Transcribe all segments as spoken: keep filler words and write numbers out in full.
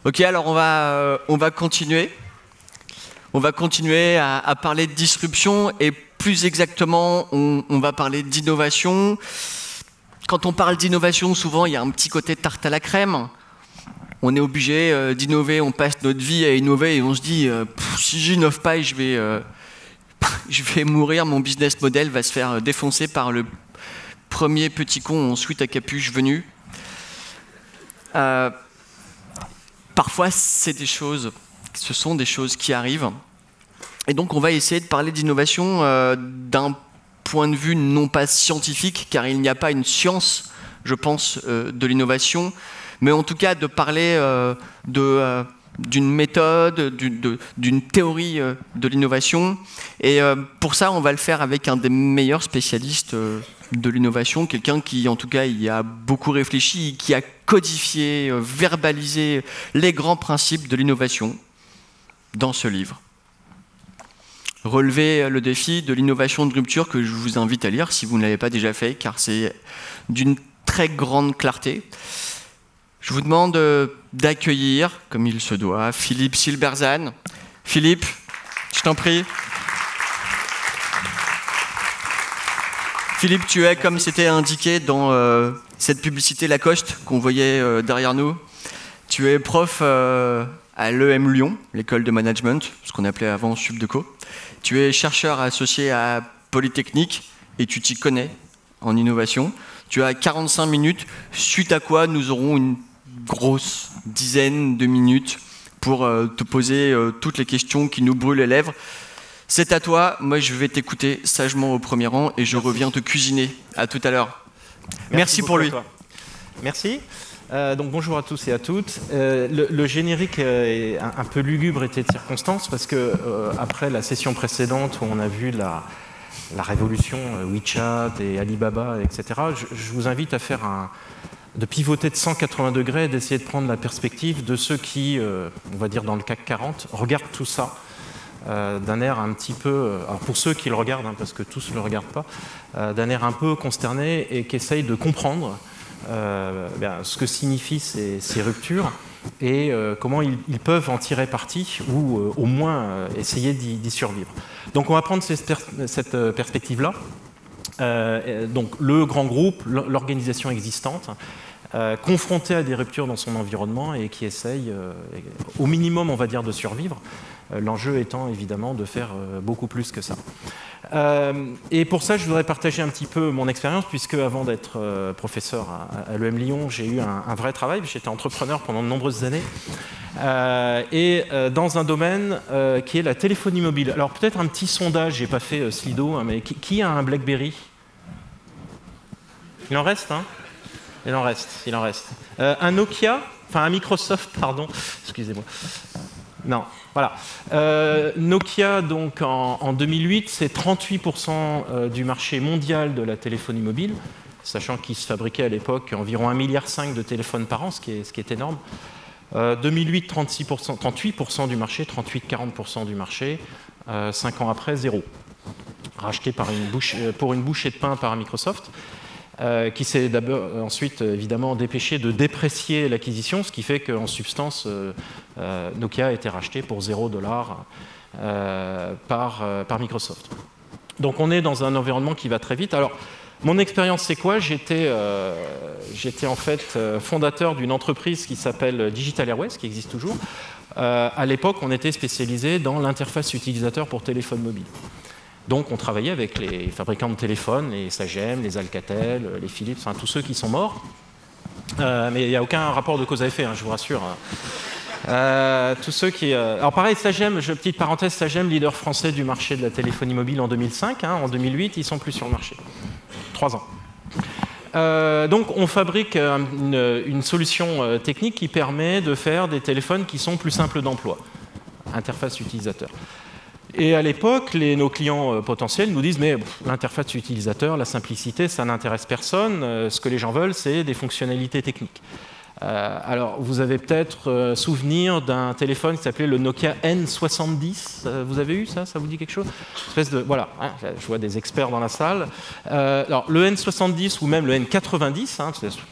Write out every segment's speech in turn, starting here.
Ok, alors on va, euh, on va continuer. On va continuer à, à parler de disruption et plus exactement, on, on va parler d'innovation. Quand on parle d'innovation, souvent, il y a un petit côté tarte à la crème. On est obligé euh, d'innover, on passe notre vie à innover et on se dit euh, « si j'innove pas, je vais, euh, je vais mourir, mon business model va se faire défoncer par le premier petit con en sweat à capuche venu. Euh, » Parfois, c'est des choses, ce sont des choses qui arrivent. Et donc, on va essayer de parler d'innovation euh, d'un point de vue non pas scientifique, car il n'y a pas une science, je pense, euh, de l'innovation, mais en tout cas de parler euh, de, euh, d'une méthode, d'une théorie euh, de l'innovation. Et euh, pour ça, on va le faire avec un des meilleurs spécialistes euh, de l'innovation, quelqu'un qui, en tout cas, y a beaucoup réfléchi, qui a codifié, euh, verbalisé les grands principes de l'innovation dans ce livre. Relevez le défi de l'innovation de rupture que je vous invite à lire si vous ne l'avez pas déjà fait, car c'est d'une très grande clarté. Je vous demande d'accueillir, comme il se doit, Philippe Silberzan. Philippe, je t'en prie. Philippe, tu es, comme c'était indiqué dans euh, cette publicité Lacoste qu'on voyait euh, derrière nous, tu es prof euh, à l'E M Lyon, l'école de management, ce qu'on appelait avant Subdeco. Tu es chercheur associé à Polytechnique et tu t'y connais en innovation. Tu as quarante-cinq minutes, suite à quoi nous aurons une grosse dizaine de minutes pour euh, te poser euh, toutes les questions qui nous brûlent les lèvres. C'est à toi, moi je vais t'écouter sagement au premier rang et je Merci. reviens te cuisiner. À tout à l'heure. Merci, Merci pour lui. Merci. Euh, donc bonjour à tous et à toutes. Euh, le, le générique est un, un peu lugubre était de circonstance parce que euh, après la session précédente où on a vu la, la révolution WeChat et Alibaba, et cetera, je, je vous invite à faire un, de pivoter de cent quatre-vingts degrés et d'essayer de prendre la perspective de ceux qui, euh, on va dire dans le C A C quarante, regardent tout ça euh, d'un air un petit peu, alors pour ceux qui le regardent, hein, parce que tous ne le regardent pas, euh, d'un air un peu consterné et qui essayent de comprendre Euh, bien, ce que signifient ces, ces ruptures et euh, comment ils, ils peuvent en tirer parti ou euh, au moins euh, essayer d'y survivre. Donc on va prendre ces pers cette perspective-là. Euh, donc le grand groupe, l'organisation existante, euh, confrontée à des ruptures dans son environnement et qui essaye euh, au minimum, on va dire, de survivre. Euh, L'enjeu étant évidemment de faire euh, beaucoup plus que ça. Euh, et pour ça, je voudrais partager un petit peu mon expérience, puisque avant d'être euh, professeur à, à l'E M Lyon, j'ai eu un, un vrai travail. J'étais entrepreneur pendant de nombreuses années, euh, et euh, dans un domaine euh, qui est la téléphonie mobile. Alors peut-être un petit sondage, j'ai pas fait euh, Slido, hein, mais qui, qui a un BlackBerry? Il en reste, hein? Il en reste, il en reste. Euh, un Nokia, enfin un Microsoft, pardon, excusez-moi. Non, voilà. Euh, Nokia, donc, en, en deux mille huit, c'est trente-huit pour cent du marché mondial de la téléphonie mobile, sachant qu'il se fabriquait à l'époque environ un virgule cinq milliard de téléphones par an, ce qui est, ce qui est énorme. Euh, deux mille huit, trente-six pour cent, trente-huit pour cent du marché, trente-huit à quarante pour cent du marché. Euh, cinq ans après, zéro. Racheté par une bouche, pour une bouchée de pain par Microsoft. Euh, qui s'est d'abord ensuite évidemment dépêché de déprécier l'acquisition, ce qui fait qu'en substance, euh, euh, Nokia a été racheté pour zéro dollar euh, par, euh, par Microsoft. Donc on est dans un environnement qui va très vite. Alors, mon expérience, c'est quoi? J'étais euh, j'étais en fait fondateur d'une entreprise qui s'appelle Digital Airways, qui existe toujours. Euh, à l'époque, on était spécialisé dans l'interface utilisateur pour téléphone mobile. Donc on travaillait avec les fabricants de téléphones, les Sagem, les Alcatel, les Philips, enfin tous ceux qui sont morts. Euh, mais il n'y a aucun rapport de cause à effet, hein, je vous rassure. Euh, tous ceux qui... Euh... Alors pareil, Sagem, je, petite parenthèse, Sagem, leader français du marché de la téléphonie mobile en deux mille cinq. Hein, en deux mille huit, ils ne sont plus sur le marché. Trois ans. Euh, donc on fabrique une, une solution technique qui permet de faire des téléphones qui sont plus simples d'emploi. Interface utilisateur. Et à l'époque, nos clients euh, potentiels nous disent « mais l'interface utilisateur, la simplicité, ça n'intéresse personne. Euh, ce que les gens veulent, c'est des fonctionnalités techniques. Euh, » Alors, vous avez peut-être euh, souvenir d'un téléphone qui s'appelait le Nokia N soixante-dix. Euh, vous avez eu ça? Ça vous dit quelque chose? Espèce de, voilà, hein, je vois des experts dans la salle. Euh, alors, le N soixante-dix ou même le N quatre-vingt-dix, hein,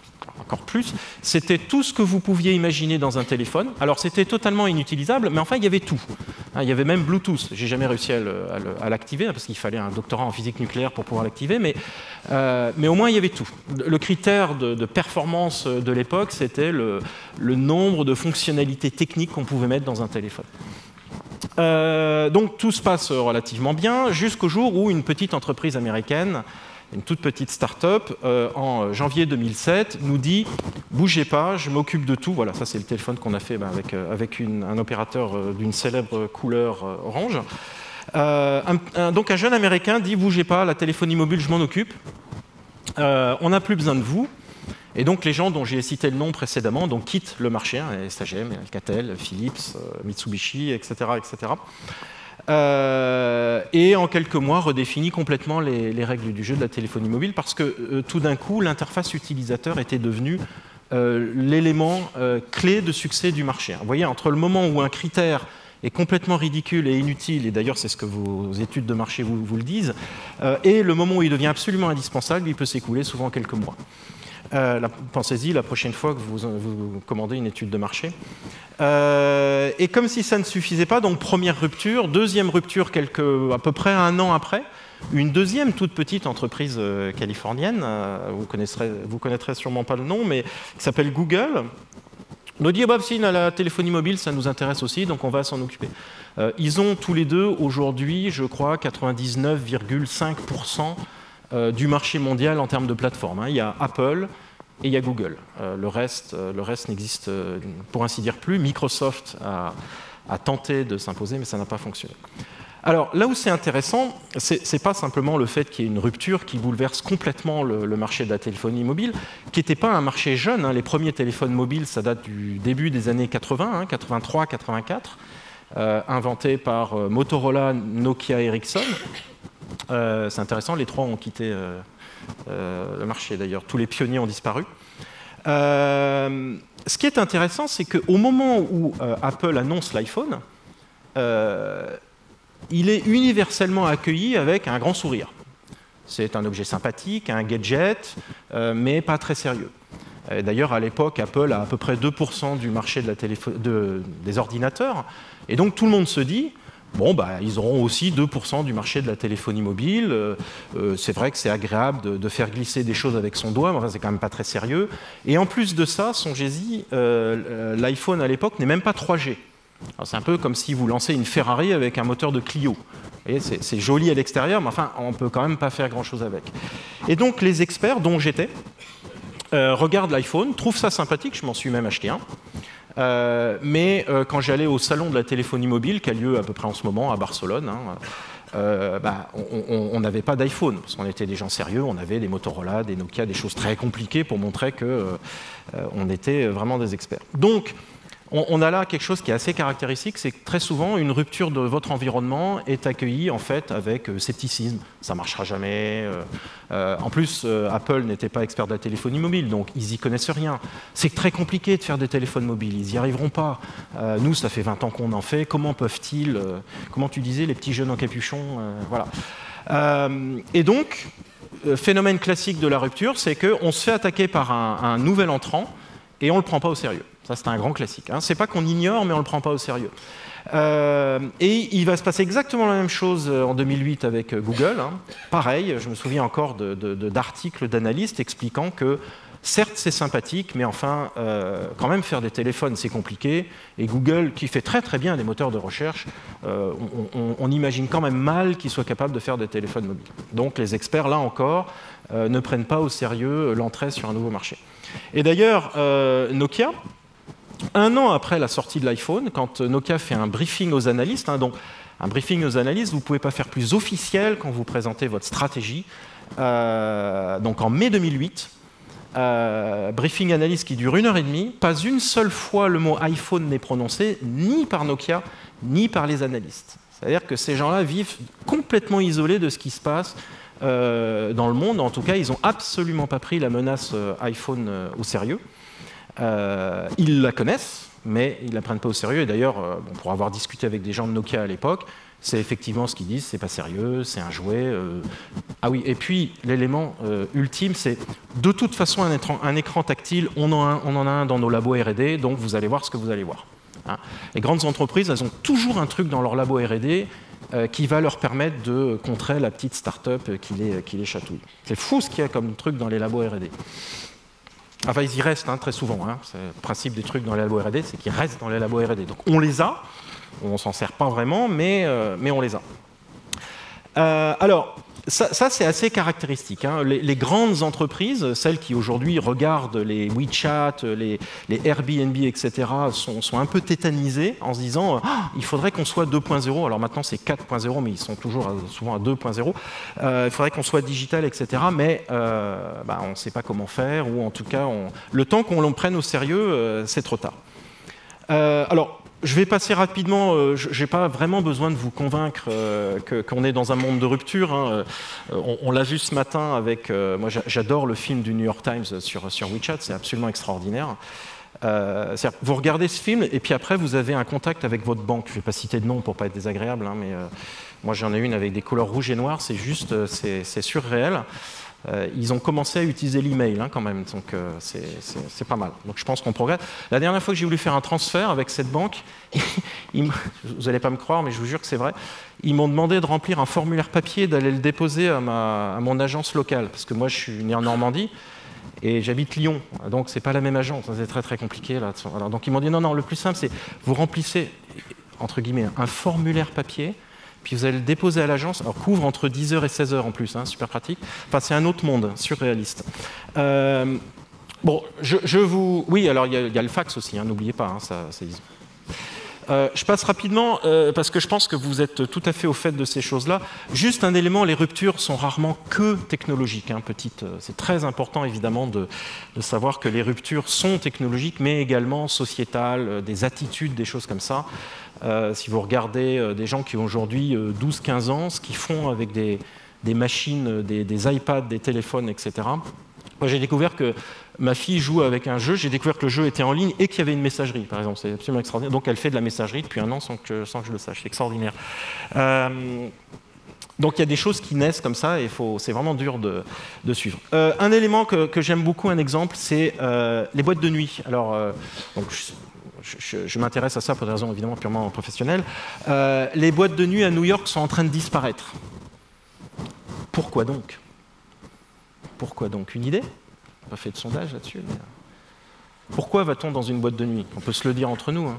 encore plus. C'était tout ce que vous pouviez imaginer dans un téléphone. Alors c'était totalement inutilisable, mais enfin il y avait tout. Hein, il y avait même Bluetooth. J'ai jamais réussi à l'activer parce qu'il fallait un doctorat en physique nucléaire pour pouvoir l'activer, mais, euh, mais au moins il y avait tout. Le critère de, de performance de l'époque, c'était le, le nombre de fonctionnalités techniques qu'on pouvait mettre dans un téléphone. Euh, donc tout se passe relativement bien jusqu'au jour où une petite entreprise américaine, une toute petite start-up, euh, en janvier deux mille sept, nous dit « Bougez pas, je m'occupe de tout ». Voilà, ça c'est le téléphone qu'on a fait bah, avec, euh, avec une, un opérateur euh, d'une célèbre couleur euh, orange. Euh, un, un, donc un jeune Américain dit « Bougez pas, la téléphonie mobile, je m'en occupe. Euh, on n'a plus besoin de vous ». Et donc les gens dont j'ai cité le nom précédemment donc, quittent le marché, hein, S A G M, Alcatel, Philips, euh, Mitsubishi, et cetera et cetera. Euh, et en quelques mois redéfinit complètement les, les règles du jeu de la téléphonie mobile parce que euh, tout d'un coup l'interface utilisateur était devenue euh, l'élément euh, clé de succès du marché. Vous voyez, entre le moment où un critère est complètement ridicule et inutile, et d'ailleurs c'est ce que vos études de marché vous, vous le disent, euh, et le moment où il devient absolument indispensable, il peut s'écouler souvent quelques mois. Euh, Pensez-y la prochaine fois que vous, vous commandez une étude de marché. Euh, et comme si ça ne suffisait pas, donc première rupture, deuxième rupture quelques, à peu près un an après, une deuxième toute petite entreprise euh, californienne, euh, vous connaîtrez, vous connaîtrez sûrement pas le nom, mais qui s'appelle Google, nous dit, oh bah, si, la téléphonie mobile, ça nous intéresse aussi, donc on va s'en occuper. Euh, ils ont tous les deux, aujourd'hui, je crois, quatre-vingt-dix-neuf virgule cinq pour cent du marché mondial en termes de plateforme. Hein. Il y a Apple et il y a Google. Euh, le reste, euh, le reste n'existe, euh, pour ainsi dire, plus. Microsoft a, a tenté de s'imposer, mais ça n'a pas fonctionné. Alors, là où c'est intéressant, ce n'est pas simplement le fait qu'il y ait une rupture qui bouleverse complètement le, le marché de la téléphonie mobile, qui n'était pas un marché jeune. Hein. Les premiers téléphones mobiles, ça date du début des années quatre-vingts, hein, quatre-vingt-trois quatre-vingt-quatre, euh, inventés par euh, Motorola, Nokia, Ericsson. Euh, c'est intéressant, les trois ont quitté euh, euh, le marché d'ailleurs, tous les pionniers ont disparu. Euh, ce qui est intéressant, c'est qu'au moment où euh, Apple annonce l'iPhone, euh, il est universellement accueilli avec un grand sourire. C'est un objet sympathique, un gadget, euh, mais pas très sérieux. D'ailleurs, à l'époque, Apple a à peu près deux pour cent du marché de la de, des ordinateurs, et donc tout le monde se dit bon, bah, ils auront aussi deux pour cent du marché de la téléphonie mobile. Euh, euh, c'est vrai que c'est agréable de, de faire glisser des choses avec son doigt, mais enfin, c'est quand même pas très sérieux. Et en plus de ça, songez-y, euh, l'iPhone à l'époque n'est même pas trois G. C'est un peu comme si vous lancez une Ferrari avec un moteur de Clio. C'est joli à l'extérieur, mais enfin, on ne peut quand même pas faire grand-chose avec. Et donc, les experts, dont j'étais, euh, regardent l'iPhone, trouvent ça sympathique, je m'en suis même acheté un. Euh, mais euh, quand j'allais au salon de la téléphonie mobile, qui a lieu à peu près en ce moment à Barcelone, hein, euh, bah, on n'avait pas d'iPhone, parce qu'on était des gens sérieux, on avait des Motorola, des Nokia, des choses très compliquées pour montrer qu'on euh, était vraiment des experts. Donc, on, on a là quelque chose qui est assez caractéristique, c'est que très souvent, une rupture de votre environnement est accueillie en fait avec euh, scepticisme. Ça ne marchera jamais. Euh, euh, en plus, euh, Apple n'était pas expert de la téléphonie mobile, donc ils n'y connaissent rien. C'est très compliqué de faire des téléphones mobiles, ils n'y arriveront pas. Euh, nous, ça fait vingt ans qu'on en fait. Comment peuvent-ils, euh, comment tu disais, les petits jeunes en capuchon, euh, voilà. Euh, et donc, euh, phénomène classique de la rupture, c'est qu'on se fait attaquer par un, un nouvel entrant et on ne le prend pas au sérieux. Ça, c'est un grand classique. Hein. C'est pas qu'on ignore, mais on ne le prend pas au sérieux. Euh, et il va se passer exactement la même chose en deux mille huit avec Google. Hein. Pareil, je me souviens encore de, de, de, d'articles d'analystes expliquant que certes, c'est sympathique, mais enfin, euh, quand même, faire des téléphones, c'est compliqué. Et Google, qui fait très très bien des moteurs de recherche, euh, on, on, on imagine quand même mal qu'ils soient capables de faire des téléphones mobiles. Donc les experts, là encore, euh, ne prennent pas au sérieux l'entrée sur un nouveau marché. Et d'ailleurs, euh, Nokia, un an après la sortie de l'iPhone, quand Nokia fait un briefing aux analystes, hein, donc un briefing aux analystes, vous ne pouvez pas faire plus officiel quand vous présentez votre stratégie. Euh, donc en mai deux mille huit, euh, briefing analyste qui dure une heure et demie, pas une seule fois le mot iPhone n'est prononcé, ni par Nokia, ni par les analystes. C'est-à-dire que ces gens-là vivent complètement isolés de ce qui se passe euh, dans le monde. En tout cas, ils n'ont absolument pas pris la menace euh, iPhone euh, au sérieux. Euh, ils la connaissent, mais ils ne la prennent pas au sérieux. Et d'ailleurs, euh, bon, pour avoir discuté avec des gens de Nokia à l'époque, C'est effectivement ce qu'ils disent, c'est pas sérieux, c'est un jouet. Euh... Ah oui, et puis l'élément euh, ultime, c'est de toute façon un écran, un écran tactile, on en, a, on en a un dans nos labos R et D, donc vous allez voir ce que vous allez voir. Hein. Les grandes entreprises, elles ont toujours un truc dans leur labo R et D euh, qui va leur permettre de contrer la petite start-up qui les, qui les chatouille. C'est fou ce qu'il y a comme truc dans les labos R et D. Enfin, ils y restent hein, très souvent. Hein. C'est le principe des trucs dans les labos R et D, c'est qu'ils restent dans les labos R et D. Donc on les a. On ne s'en sert pas vraiment, mais, euh, mais on les a. Euh, alors, ça, ça c'est assez caractéristique. Hein. Les, les grandes entreprises, celles qui aujourd'hui regardent les WeChat, les, les Airbnb, et cetera, sont, sont un peu tétanisées en se disant ah, il faudrait qu'on soit deux point zéro. Alors maintenant, c'est quatre point zéro, mais ils sont toujours à, souvent à deux point zéro. Euh, il faudrait qu'on soit digital, et cetera. Mais euh, bah, on ne sait pas comment faire, ou en tout cas, on... le temps qu'on l'on prenne au sérieux, euh, c'est trop tard. Euh, alors, je vais passer rapidement, euh, je n'ai pas vraiment besoin de vous convaincre euh, que, qu'on est dans un monde de rupture. Hein. Euh, on on l'a vu ce matin avec... Euh, moi, j'adore le film du New York Times sur, sur WeChat, c'est absolument extraordinaire. Euh, vous regardez ce film, et puis après, vous avez un contact avec votre banque. Je ne vais pas citer de nom pour ne pas être désagréable, hein, mais euh, moi, j'en ai une avec des couleurs rouges et noires, c'est juste, c'est, c'est surréel. Euh, ils ont commencé à utiliser l'email hein, quand même, donc euh, c'est, c'est, c'est pas mal. Donc je pense qu'on progresse. La dernière fois que j'ai voulu faire un transfert avec cette banque, ils, vous n'allez pas me croire, mais je vous jure que c'est vrai, ils m'ont demandé de remplir un formulaire papier, d'aller le déposer à, ma, à mon agence locale, parce que moi je suis né en Normandie et j'habite Lyon, donc c'est pas la même agence, c'est très très compliqué là. Alors, donc ils m'ont dit non non, le plus simple c'est vous remplissez entre guillemets un formulaire papier. Puis vous allez le déposer à l'agence, alors couvre entre dix heures et seize heures en plus, hein, super pratique. Enfin, c'est un autre monde, surréaliste. Euh, bon, je, je vous... Oui, alors il y, y a le fax aussi, hein, n'oubliez pas, hein, ça, ça... Euh, je passe rapidement, euh, parce que je pense que vous êtes tout à fait au fait de ces choses-là. Juste un élément, les ruptures sont rarement que technologiques. Hein, petite, euh, c'est très important, évidemment, de, de savoir que les ruptures sont technologiques, mais également sociétales, euh, des attitudes, des choses comme ça. Euh, si vous regardez euh, des gens qui ont aujourd'hui euh, douze quinze ans, ce qu'ils font avec des, des machines, des, des iPads, des téléphones, et cetera. Moi, j'ai découvert que ma fille joue avec un jeu, j'ai découvert que le jeu était en ligne et qu'il y avait une messagerie, par exemple. C'est absolument extraordinaire. Donc, elle fait de la messagerie depuis un an sans que, sans que je le sache. C'est extraordinaire. Euh, donc, il y a des choses qui naissent comme ça et faut, c'est vraiment dur de, de suivre. Euh, un élément que, que j'aime beaucoup, un exemple, c'est euh, les boîtes de nuit. Alors, euh, donc, je, Je, je, je m'intéresse à ça pour des raisons évidemment purement professionnelles. Euh, les boîtes de nuit à New York sont en train de disparaître. Pourquoi donc ? Pourquoi donc ? Une idée ? On n'a pas fait de sondage là-dessus. Mais... Pourquoi va-t-on dans une boîte de nuit ? On peut se le dire entre nous. Hein.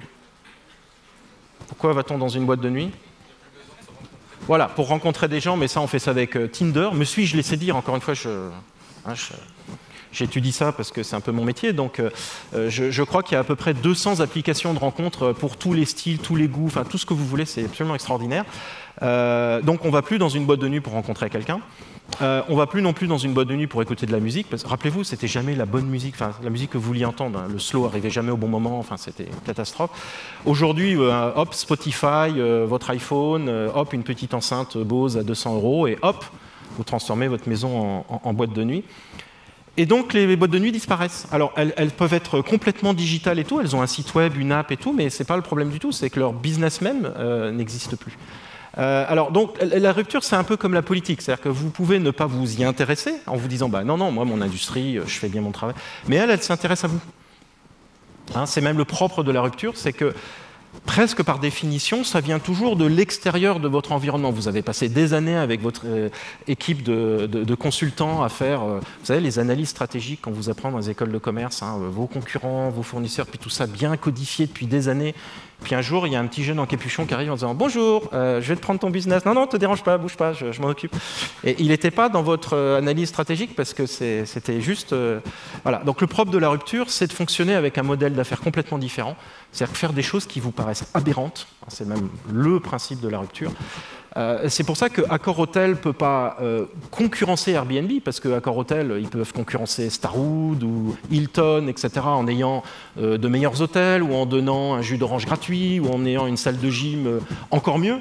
Pourquoi va-t-on dans une boîte de nuit ? Voilà, pour rencontrer des gens, mais ça on fait ça avec euh, Tinder. Me suis-je laissé dire, encore une fois, je... Hein, je... J'étudie ça parce que c'est un peu mon métier, donc euh, je, je crois qu'il y a à peu près deux cents applications de rencontres pour tous les styles, tous les goûts, enfin tout ce que vous voulez, c'est absolument extraordinaire. Euh, donc on ne va plus dans une boîte de nuit pour rencontrer quelqu'un, euh, on ne va plus non plus dans une boîte de nuit pour écouter de la musique, parce que rappelez-vous, c'était jamais la bonne musique, enfin la musique que vous vouliez entendre, hein, le slow arrivait jamais au bon moment, enfin c'était une catastrophe. Aujourd'hui, euh, hop, Spotify, euh, votre iPhone, euh, hop, une petite enceinte Bose à deux cents euros, et hop, vous transformez votre maison en, en, en boîte de nuit. Et donc, les boîtes de nuit disparaissent. Alors, elles, elles peuvent être complètement digitales et tout, elles ont un site web, une app et tout, mais ce n'est pas le problème du tout, c'est que leur business même euh, n'existe plus. Euh, alors, donc, la rupture, c'est un peu comme la politique, c'est-à-dire que vous pouvez ne pas vous y intéresser en vous disant bah, « non, non, moi, mon industrie, je fais bien mon travail », mais elle, elle s'intéresse à vous. Hein, c'est même le propre de la rupture, c'est que presque par définition, ça vient toujours de l'extérieur de votre environnement. Vous avez passé des années avec votre euh, équipe de, de, de consultants à faire, euh, vous savez, les analyses stratégiques qu'on vous apprend dans les écoles de commerce, hein, vos concurrents, vos fournisseurs, puis tout ça bien codifié depuis des années. Puis un jour, il y a un petit jeune en capuchon qui arrive en disant « Bonjour, euh, je vais te prendre ton business. Non, non, ne te dérange pas, bouge pas, je, je m'en occupe. » Et il n'était pas dans votre euh, analyse stratégique parce que c'est, c'était juste... Euh, voilà. Donc le propre de la rupture, c'est de fonctionner avec un modèle d'affaires complètement différent. C'est-à-dire faire des choses qui vous paraissent aberrantes. C'est même le principe de la rupture. Euh, c'est pour ça que Accor Hotel ne peut pas euh, concurrencer Airbnb, parce que Accor Hotel, ils peuvent concurrencer Starwood ou Hilton, et cetera, en ayant euh, de meilleurs hôtels, ou en donnant un jus d'orange gratuit, ou en ayant une salle de gym euh, encore mieux.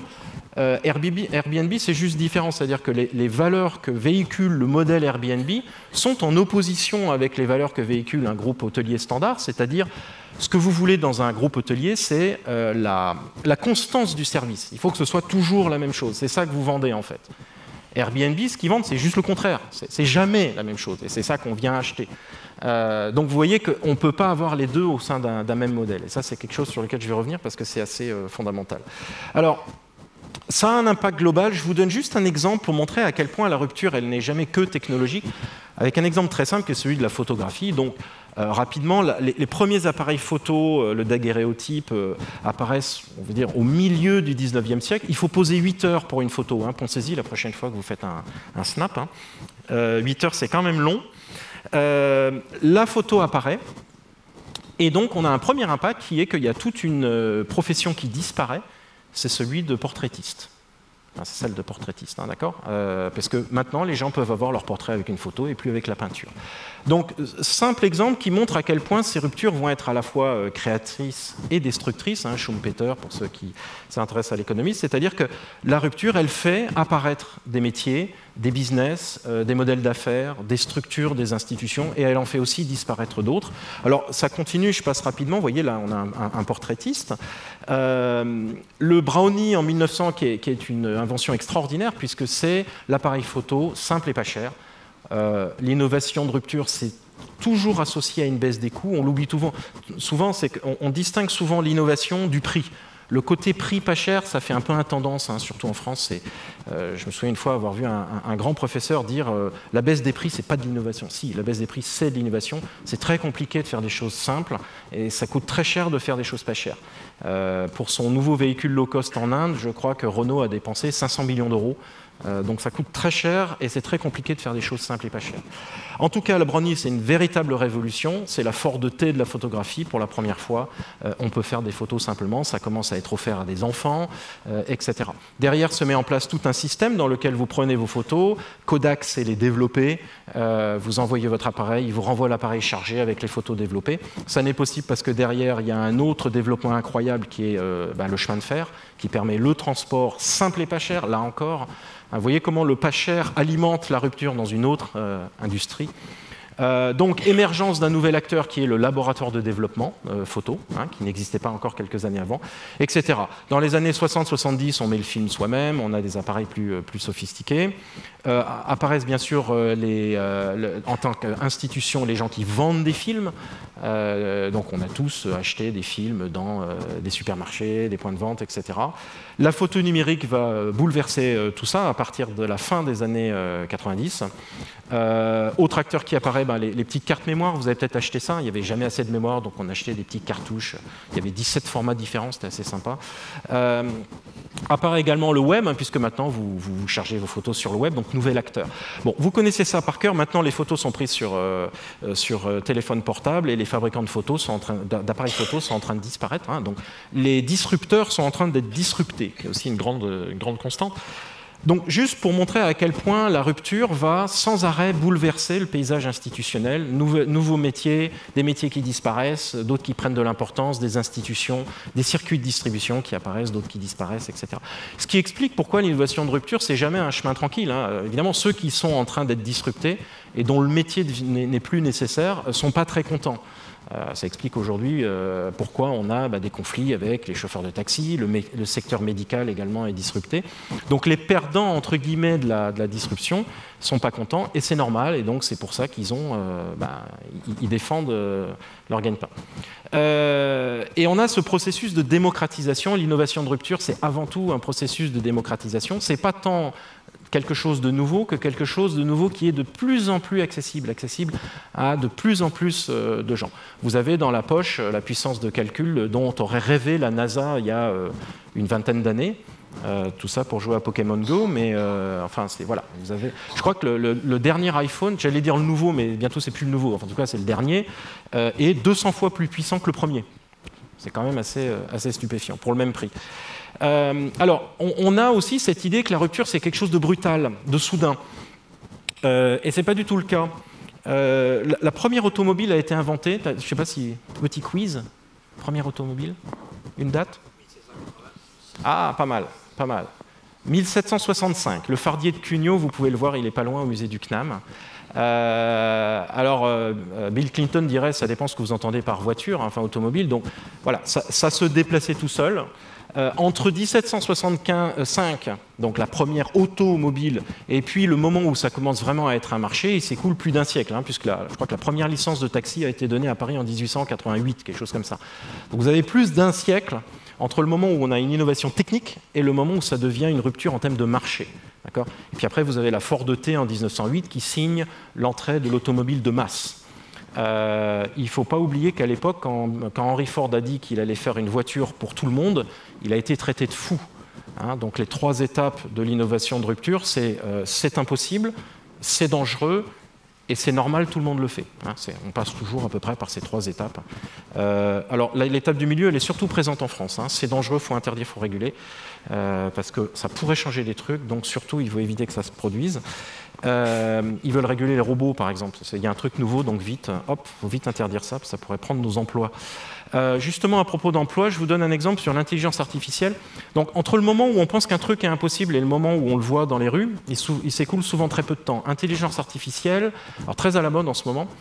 Euh, Airbnb, Airbnb c'est juste différent, c'est-à-dire que les, les valeurs que véhicule le modèle Airbnb sont en opposition avec les valeurs que véhicule un groupe hôtelier standard, c'est-à-dire ce que vous voulez dans un groupe hôtelier, c'est euh, la, la constance du service. Il faut que ce soit toujours la même chose, c'est ça que vous vendez en fait. Airbnb, ce qu'ils vendent, c'est juste le contraire, c'est jamais la même chose, et c'est ça qu'on vient acheter. Euh, donc vous voyez qu'on ne peut pas avoir les deux au sein d'un même modèle, et ça c'est quelque chose sur lequel je vais revenir parce que c'est assez euh, fondamental. Alors, ça a un impact global. Je vous donne juste un exemple pour montrer à quel point la rupture, elle n'est jamais que technologique, avec un exemple très simple qui est celui de la photographie. Donc, euh, rapidement, la, les, les premiers appareils photo, euh, le daguerréotype, euh, apparaissent, on veut dire, au milieu du dix-neuvième siècle. Il faut poser huit heures pour une photo. Hein. Pensez-y la prochaine fois que vous faites un, un snap. Hein. Euh, huit heures, c'est quand même long. Euh, la photo apparaît. Et donc, on a un premier impact qui est qu'il y a toute une euh, profession qui disparaît. C'est celui de portraitiste. Enfin, c'est celle de portraitiste, hein, d'accord euh, Parce que maintenant, les gens peuvent avoir leur portrait avec une photo et plus avec la peinture. Donc, simple exemple qui montre à quel point ces ruptures vont être à la fois euh, créatrices et destructrices, hein, Schumpeter, pour ceux qui s'intéressent à l'économie, c'est-à-dire que la rupture, elle fait apparaître des métiers, des business, euh, des modèles d'affaires, des structures, des institutions, et elle en fait aussi disparaître d'autres. Alors, ça continue, je passe rapidement. Vous voyez, là, on a un, un, un portraitiste. Euh, le Brownie, en mille neuf cents, qui est, qui est une invention extraordinaire, puisque c'est l'appareil photo simple et pas cher. Euh, L'innovation de rupture, c'est toujours associé à une baisse des coûts. On l'oublie souvent. Souvent, c'est qu'on on distingue souvent l'innovation du prix. Le côté prix pas cher, ça fait un peu intendance, hein, surtout en France. Euh, je me souviens une fois avoir vu un, un, un grand professeur dire euh, la baisse des prix, c'est pas de l'innovation. Si, la baisse des prix, c'est de l'innovation. C'est très compliqué de faire des choses simples et ça coûte très cher de faire des choses pas chères. Euh, pour son nouveau véhicule low cost en Inde, je crois que Renault a dépensé cinq cents millions d'euros. Euh, donc ça coûte très cher et c'est très compliqué de faire des choses simples et pas chères. En tout cas, le Brownie, c'est une véritable révolution. C'est la Ford T de la photographie. Pour la première fois, euh, on peut faire des photos simplement. Ça commence à être offert à des enfants, euh, et cetera. Derrière se met en place tout un système dans lequel vous prenez vos photos. Kodak sait les développer. Euh, vous envoyez votre appareil, il vous renvoie l'appareil chargé avec les photos développées. Ça n'est possible parce que derrière, il y a un autre développement incroyable qui est euh, ben, le chemin de fer, qui permet le transport simple et pas cher, là encore. Vous voyez comment le pas cher alimente la rupture dans une autre euh, industrie. Euh, donc, émergence d'un nouvel acteur qui est le laboratoire de développement euh, photo, hein, qui n'existait pas encore quelques années avant, et cetera. Dans les années soixante soixante-dix, on met le film soi-même, on a des appareils plus, plus sophistiqués. Euh, apparaissent bien sûr euh, les, euh, le, en tant qu'institution les gens qui vendent des films. Euh, donc, on a tous acheté des films dans euh, des supermarchés, des points de vente, et cetera. La photo numérique va bouleverser euh, tout ça à partir de la fin des années euh, quatre-vingt-dix. Euh, autre acteur qui apparaît, ben, les, les petites cartes mémoire. Vous avez peut-être acheté ça. Il n'y avait jamais assez de mémoire, donc on achetait des petites cartouches. Il y avait dix-sept formats différents, c'était assez sympa. Euh, apparaît également le web, hein, puisque maintenant vous, vous chargez vos photos sur le web, donc nouvel acteur. Bon, vous connaissez ça par cœur. Maintenant, les photos sont prises sur, euh, sur euh, téléphone portable et les fabricants de photos sont en train d'appareils photo sont en train de disparaître. Hein, donc, les disrupteurs sont en train d'être disruptés, qui est aussi une grande, une grande constante. Donc, juste pour montrer à quel point la rupture va sans arrêt bouleverser le paysage institutionnel, nouveau, nouveaux métiers, des métiers qui disparaissent, d'autres qui prennent de l'importance, des institutions, des circuits de distribution qui apparaissent, d'autres qui disparaissent, et cetera. Ce qui explique pourquoi l'innovation de rupture, c'est jamais un chemin tranquille. Hein. Évidemment, ceux qui sont en train d'être disruptés et dont le métier n'est plus nécessaire ne sont pas très contents. Euh, ça explique aujourd'hui euh, pourquoi on a bah, des conflits avec les chauffeurs de taxi, le, le secteur médical également est disrupté. Donc les perdants, entre guillemets, de la, de la disruption ne sont pas contents, et c'est normal, et donc c'est pour ça qu'ils ont, euh, bah, ils, ils défendent euh, leur gagne-pain. Euh, et on a ce processus de démocratisation. L'innovation de rupture, c'est avant tout un processus de démocratisation. C'est pas tant quelque chose de nouveau que quelque chose de nouveau qui est de plus en plus accessible, accessible à de plus en plus de gens. Vous avez dans la poche la puissance de calcul dont aurait rêvé la NASA il y a une vingtaine d'années. Euh, tout ça pour jouer à Pokémon Go, mais euh, enfin, c'est voilà. Vous avez, je crois que le, le, le dernier iPhone, j'allais dire le nouveau, mais bientôt c'est plus le nouveau. Enfin, en tout cas, c'est le dernier, euh, est deux cents fois plus puissant que le premier. C'est quand même assez, assez stupéfiant pour le même prix. Euh, alors, on, on a aussi cette idée que la rupture, c'est quelque chose de brutal, de soudain. Euh, et ce n'est pas du tout le cas. Euh, la, la première automobile a été inventée, je ne sais pas si... Petit quiz, première automobile, une date? Ah, pas mal, pas mal. mille sept cent soixante-cinq, le fardier de Cugnot, vous pouvez le voir, il n'est pas loin au musée du C N A M. Euh, alors, euh, Bill Clinton dirait, ça dépend ce que vous entendez par voiture, hein, enfin automobile, donc voilà, ça, ça se déplaçait tout seul. Euh, entre mille sept cent soixante-cinq, donc la première automobile, et puis le moment où ça commence vraiment à être un marché, il s'écoule plus d'un siècle, hein, puisque la, je crois que la première licence de taxi a été donnée à Paris en mille huit cent quatre-vingt-huit, quelque chose comme ça. Donc vous avez plus d'un siècle entre le moment où on a une innovation technique et le moment où ça devient une rupture en termes de marché. Et puis après, vous avez la Ford T en mille neuf cent huit qui signe l'entrée de l'automobile de masse. Euh, il ne faut pas oublier qu'à l'époque, quand, quand Henry Ford a dit qu'il allait faire une voiture pour tout le monde, il a été traité de fou. Hein, donc les trois étapes de l'innovation de rupture, c'est euh, c'est impossible, c'est dangereux et c'est normal, tout le monde le fait. Hein, on passe toujours à peu près par ces trois étapes. Euh, alors l'étape du milieu, elle est surtout présente en France. Hein, c'est dangereux, il faut interdire, il faut réguler, euh, parce que ça pourrait changer des trucs, donc surtout il faut éviter que ça se produise. Euh, ils veulent réguler les robots, par exemple. Il y a un truc nouveau, donc vite, hop, faut vite interdire ça, parce que ça pourrait prendre nos emplois. Euh, justement, à propos d'emploi, je vous donne un exemple sur l'intelligence artificielle. Donc, entre le moment où on pense qu'un truc est impossible et le moment où on le voit dans les rues, il, il s'écoule souvent très peu de temps. Intelligence artificielle, alors très à la mode en ce moment.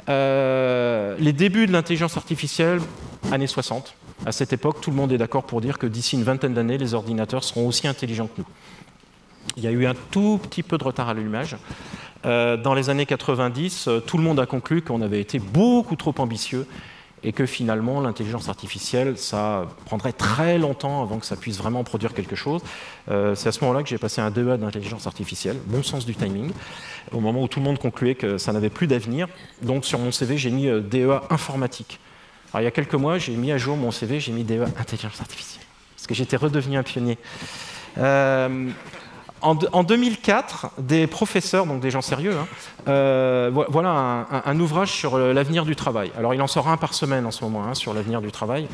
Euh, les débuts de l'intelligence artificielle, années soixante. À cette époque, tout le monde est d'accord pour dire que d'ici une vingtaine d'années, les ordinateurs seront aussi intelligents que nous. Il y a eu un tout petit peu de retard à l'allumage. Euh, dans les années quatre-vingt-dix, euh, tout le monde a conclu qu'on avait été beaucoup trop ambitieux et que finalement, l'intelligence artificielle, ça prendrait très longtemps avant que ça puisse vraiment produire quelque chose. Euh, c'est à ce moment-là que j'ai passé un D E A d'intelligence artificielle, bon sens du timing, au moment où tout le monde concluait que ça n'avait plus d'avenir. Donc sur mon C V, j'ai mis euh, D E A informatique. Alors, il y a quelques mois, j'ai mis à jour mon C V, j'ai mis D E A intelligence artificielle, parce que j'étais redevenu un pionnier. Euh, En deux mille quatre, des professeurs, donc des gens sérieux, hein, euh, voilà un, un, un ouvrage sur l'avenir du travail. Alors il en sort un par semaine en ce moment, hein, sur l'avenir du travail.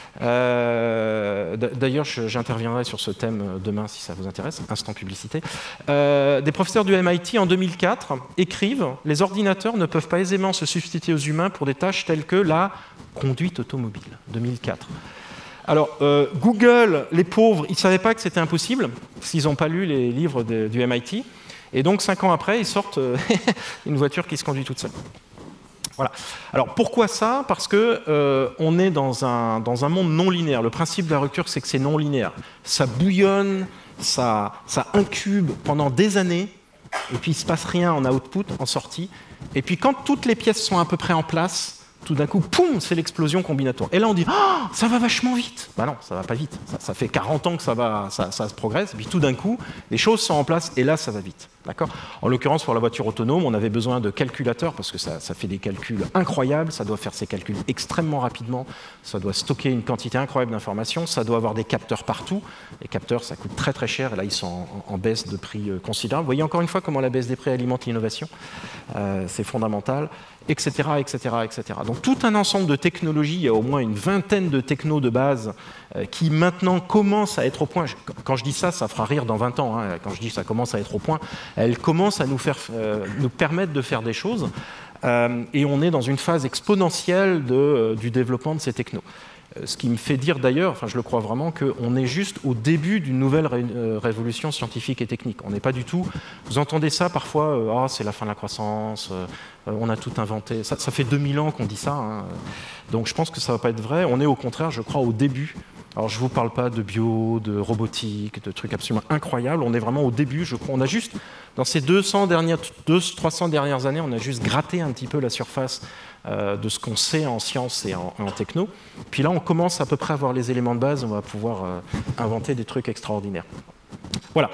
Euh, D'ailleurs, j'interviendrai sur ce thème demain si ça vous intéresse, instant publicité. Euh, des professeurs du M I T en deux mille quatre écrivent « Les ordinateurs ne peuvent pas aisément se substituer aux humains pour des tâches telles que la conduite automobile ». deux mille quatre. Alors, euh, Google, les pauvres, ils ne savaient pas que c'était impossible, s'ils n'ont pas lu les livres de, du M I T. Et donc, cinq ans après, ils sortent euh, une voiture qui se conduit toute seule. Voilà. Alors, pourquoi ça? Parce qu'on euh, est dans un, dans un monde non linéaire. Le principe de la rupture, c'est que c'est non linéaire. Ça bouillonne, ça, ça incube pendant des années, et puis il ne se passe rien en output, en sortie. Et puis, quand toutes les pièces sont à peu près en place, tout d'un coup, poum, c'est l'explosion combinatoire. Et là, on dit, oh, ça va vachement vite. Ben non, ça va pas vite. Ça, ça fait quarante ans que ça, va, ça, ça se progresse. Et puis tout d'un coup, les choses sont en place et là, ça va vite. D'accord ? En l'occurrence, pour la voiture autonome, on avait besoin de calculateurs parce que ça, ça fait des calculs incroyables. Ça doit faire ses calculs extrêmement rapidement. Ça doit stocker une quantité incroyable d'informations. Ça doit avoir des capteurs partout. Les capteurs, ça coûte très très cher. Et là, ils sont en, en baisse de prix considérable. Vous voyez encore une fois comment la baisse des prix alimente l'innovation. Euh, c'est fondamental. Etc, etc, et cetera. Donc tout un ensemble de technologies, il y a au moins une vingtaine de technos de base euh, qui maintenant commencent à être au point. Je, quand je dis ça, ça fera rire dans vingt ans. Hein, quand je dis ça commence à être au point, elles commencent à nous, faire, euh, nous permettre de faire des choses. Euh, et on est dans une phase exponentielle de, euh, du développement de ces technos. Ce qui me fait dire d'ailleurs, enfin je le crois vraiment, qu'on est juste au début d'une nouvelle ré euh, révolution scientifique et technique. On n'est pas du tout... Vous entendez ça parfois, euh, oh, c'est la fin de la croissance, euh, on a tout inventé. Ça, ça fait deux mille ans qu'on dit ça, hein. Donc je pense que ça ne va pas être vrai. On est au contraire, je crois, au début. Alors je ne vous parle pas de bio, de robotique, de trucs absolument incroyables. On est vraiment au début, je crois. On a juste, dans ces deux cents dernières, deux cents, trois cents dernières années, on a juste gratté un petit peu la surface euh, de ce qu'on sait en sciences et en, en techno. Puis là, on commence à peu près à avoir les éléments de base. On va pouvoir euh, inventer des trucs extraordinaires. Voilà.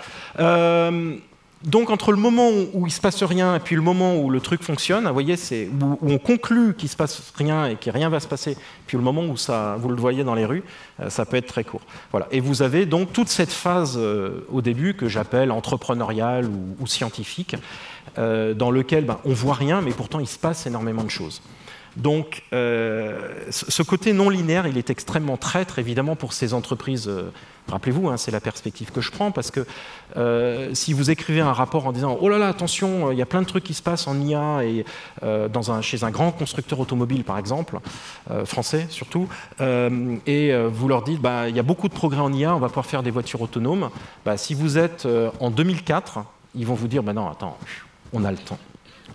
Euh, Donc entre le moment où il ne se passe rien et puis le moment où le truc fonctionne, vous voyez, c'est où, où on conclut qu'il ne se passe rien et que rien ne va se passer, puis le moment où ça, vous le voyez dans les rues, euh, ça peut être très court. Voilà. Et vous avez donc toute cette phase euh, au début que j'appelle entrepreneuriale ou, ou scientifique, euh, dans lequel ben, on ne voit rien, mais pourtant il se passe énormément de choses. Donc, euh, ce côté non linéaire, il est extrêmement traître, évidemment, pour ces entreprises. Euh, Rappelez-vous, hein, c'est la perspective que je prends, parce que euh, si vous écrivez un rapport en disant « Oh là là, attention, il y a plein de trucs qui se passent en I A et, euh, dans un, chez un grand constructeur automobile, par exemple, euh, français surtout, euh, et euh, vous leur dites bah, « Il y a beaucoup de progrès en I A, on va pouvoir faire des voitures autonomes. Bah, » Si vous êtes euh, en deux mille quatre, ils vont vous dire bah, « Non, attends, on a le temps. »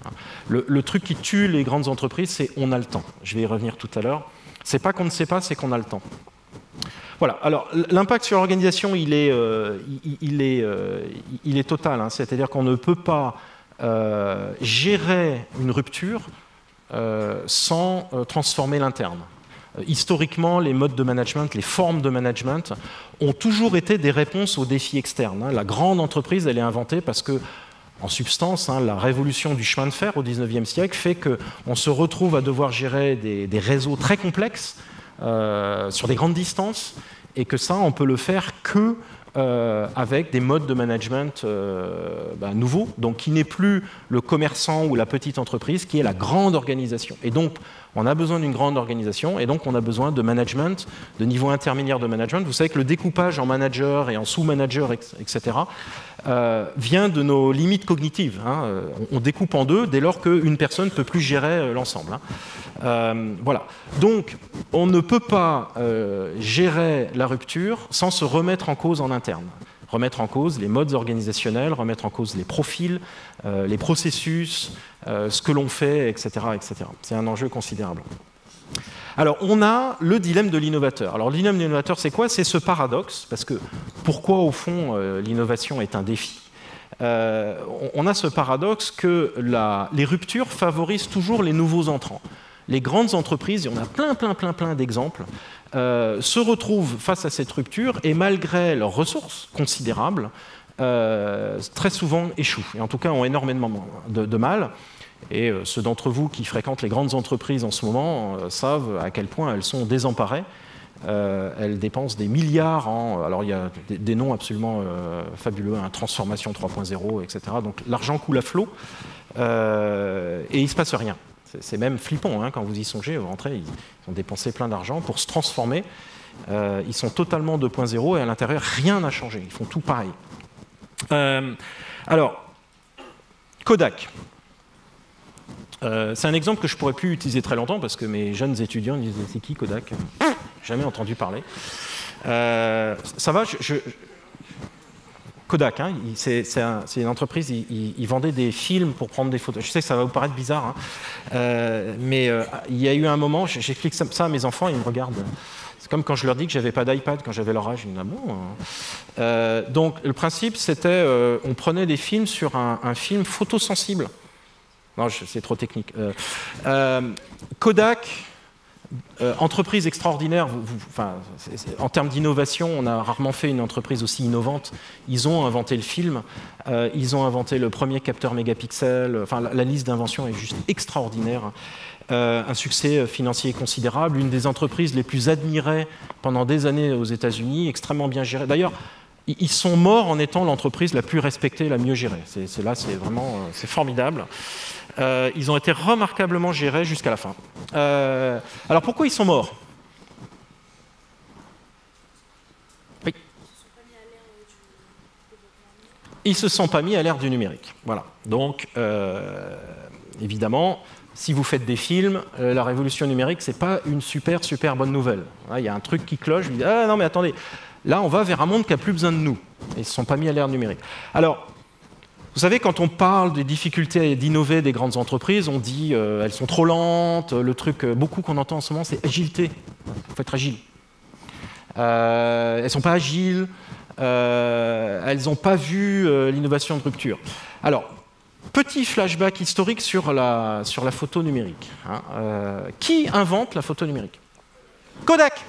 Le, le truc qui tue les grandes entreprises, c'est « on a le temps ». Je vais y revenir tout à l'heure. C'est pas qu'on ne sait pas, c'est qu'on a le temps. Voilà. Alors, l'impact sur l'organisation, il est, euh, il, il est, euh, il est total. Hein. C'est-à-dire qu'on ne peut pas euh, gérer une rupture euh, sans euh, transformer l'interne. Euh, historiquement, les modes de management, les formes de management ont toujours été des réponses aux défis externes. Hein. La grande entreprise, elle est inventée parce que en substance, hein, la révolution du chemin de fer au dix-neuvième siècle fait qu'on se retrouve à devoir gérer des, des réseaux très complexes euh, sur des grandes distances, et que ça, on peut le faire que euh, avec des modes de management euh, bah, nouveaux, donc qui n'est plus le commerçant ou la petite entreprise, qui est la grande organisation. Et donc, on a besoin d'une grande organisation, et donc on a besoin de management, de niveau intermédiaire de management. Vous savez que le découpage en manager et en sous-manager, et cetera, euh, vient de nos limites cognitives. Hein. On découpe en deux dès lors qu'une personne ne peut plus gérer l'ensemble. Hein. Euh, voilà. Donc, on ne peut pas euh, gérer la rupture sans se remettre en cause en interne. Remettre en cause les modes organisationnels, remettre en cause les profils, euh, les processus, euh, ce que l'on fait, et cetera, et cetera. C'est un enjeu considérable. Alors, on a le dilemme de l'innovateur. Alors, le dilemme de l'innovateur, c'est quoi? C'est ce paradoxe, parce que pourquoi, au fond, euh, l'innovation est un défi? euh, On a ce paradoxe que la, les ruptures favorisent toujours les nouveaux entrants. Les grandes entreprises, et on a plein, plein, plein, plein d'exemples, euh, se retrouvent face à cette rupture et malgré leurs ressources considérables, euh, très souvent échouent, et en tout cas ont énormément de, de mal. Et euh, ceux d'entre vous qui fréquentent les grandes entreprises en ce moment euh, savent à quel point elles sont désemparées. Euh, elles dépensent des milliards en... Alors il y a des, des noms absolument euh, fabuleux, hein, transformation trois point zéro, et cetera. Donc l'argent coule à flot euh, et il ne se passe rien. C'est même flippant, hein, quand vous y songez, vous rentrez, ils ont dépensé plein d'argent pour se transformer. Euh, ils sont totalement deux point zéro et à l'intérieur, rien n'a changé. Ils font tout pareil. Euh, alors, Kodak. Euh, c'est un exemple que je ne pourrais plus utiliser très longtemps parce que mes jeunes étudiants me disaient « c'est qui Kodak ?» Jamais entendu parler. Euh, ça va, je... je Kodak, hein, c'est un, une entreprise, ils, ils vendaient des films pour prendre des photos. Je sais que ça va vous paraître bizarre, hein, euh, mais euh, il y a eu un moment, j'explique ça à mes enfants, ils me regardent. C'est comme quand je leur dis que j'avais pas d'iPad quand j'avais leur âge. Ils me disent, ah bon, hein. euh, donc le principe, c'était, euh, on prenait des films sur un, un film photosensible. Non, c'est trop technique. Euh, euh, Kodak. Euh, entreprise extraordinaire, vous, vous, enfin, c'est, c'est, en termes d'innovation, on a rarement fait une entreprise aussi innovante. Ils ont inventé le film, euh, ils ont inventé le premier capteur mégapixel, enfin, la, la liste d'inventions est juste extraordinaire. Euh, un succès financier considérable, une des entreprises les plus admirées pendant des années aux États-Unis, extrêmement bien gérée. D'ailleurs, ils sont morts en étant l'entreprise la plus respectée, la mieux gérée. C'est, c'est là, c'est vraiment c'est formidable. Euh, ils ont été remarquablement gérés jusqu'à la fin. Euh, alors pourquoi ils sont morts? Oui. Ils ne se sont pas mis à l'ère du numérique. Voilà. Donc, euh, évidemment, si vous faites des films, euh, la révolution numérique, ce n'est pas une super, super bonne nouvelle. Il y a un truc qui cloche, je me dis, ah non mais attendez, là on va vers un monde qui n'a plus besoin de nous. Et ils ne se sont pas mis à l'ère numérique. Alors, vous savez, quand on parle des difficultés d'innover des grandes entreprises, on dit euh, elles sont trop lentes, le truc, euh, beaucoup qu'on entend en ce moment, c'est agilité. Il faut être agile. Euh, elles ne sont pas agiles, euh, elles n'ont pas vu euh, l'innovation de rupture. Alors, petit flashback historique sur la, sur la photo numérique. Hein. Euh, qui invente la photo numérique? Kodak.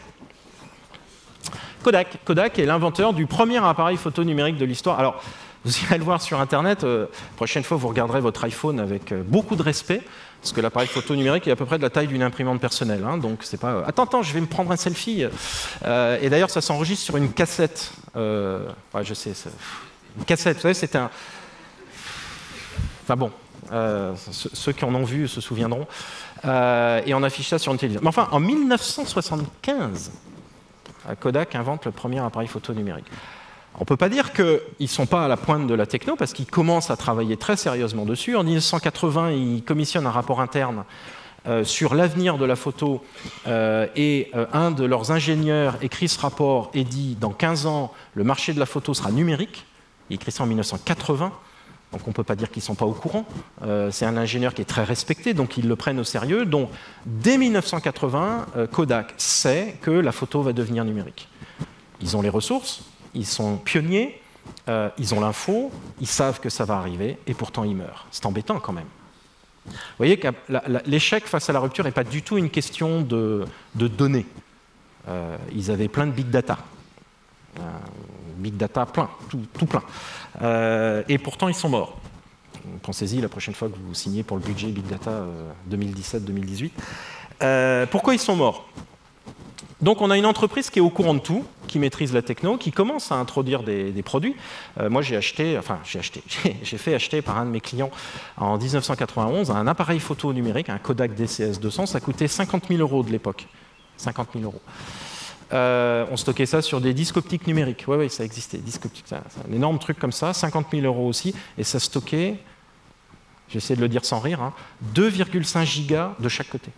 Kodak. Kodak est l'inventeur du premier appareil photo numérique de l'histoire. Alors, vous irez le voir sur Internet. Euh, prochaine fois, vous regarderez votre iPhone avec euh, beaucoup de respect, parce que l'appareil photo numérique est à peu près de la taille d'une imprimante personnelle. Hein, donc, c'est pas. Euh, attends, attends, je vais me prendre un selfie. Euh, et d'ailleurs, ça s'enregistre sur une cassette. Euh, ouais, je sais. Une cassette, vous savez, c'est un. Enfin bon. Euh, ceux qui en ont vu se souviendront. Euh, et on affiche ça sur une télévision. Mais enfin, en mille neuf cent soixante-quinze, Kodak invente le premier appareil photo numérique. On ne peut pas dire qu'ils ne sont pas à la pointe de la techno, parce qu'ils commencent à travailler très sérieusement dessus. En mille neuf cent quatre-vingts, ils commissionnent un rapport interne euh, sur l'avenir de la photo, euh, et euh, un de leurs ingénieurs écrit ce rapport et dit « Dans quinze ans, le marché de la photo sera numérique ». Il écrit ça en mille neuf cent quatre-vingts. Donc on ne peut pas dire qu'ils ne sont pas au courant. Euh, c'est un ingénieur qui est très respecté, donc ils le prennent au sérieux. Donc dès mille neuf cent quatre-vingts, euh, Kodak sait que la photo va devenir numérique. Ils ont les ressources, ils sont pionniers, euh, ils ont l'info, ils savent que ça va arriver, et pourtant ils meurent. C'est embêtant quand même. Vous voyez que l'échec face à la rupture n'est pas du tout une question de, de données. Euh, ils avaient plein de big data. Euh, big data plein, tout, tout plein. Euh, et pourtant, ils sont morts. Pensez-y la prochaine fois que vous signez pour le budget Big Data euh, deux mille dix-sept deux mille dix-huit. Euh, pourquoi ils sont morts? Donc, on a une entreprise qui est au courant de tout, qui maîtrise la techno, qui commence à introduire des, des produits. Euh, moi, j'ai acheté, enfin, j'ai acheté, j'ai fait acheter par un de mes clients en mille neuf cent quatre-vingt-onze un appareil photo numérique, un Kodak D C S deux cents. Ça coûtait cinquante mille euros de l'époque. cinquante mille euros. Euh, on stockait ça sur des disques optiques numériques. Oui, oui, ça existait, disques optiques. C'est un énorme truc comme ça, cinquante mille euros aussi. Et ça stockait, j'essaie de le dire sans rire, hein, deux virgule cinq gigas de chaque côté.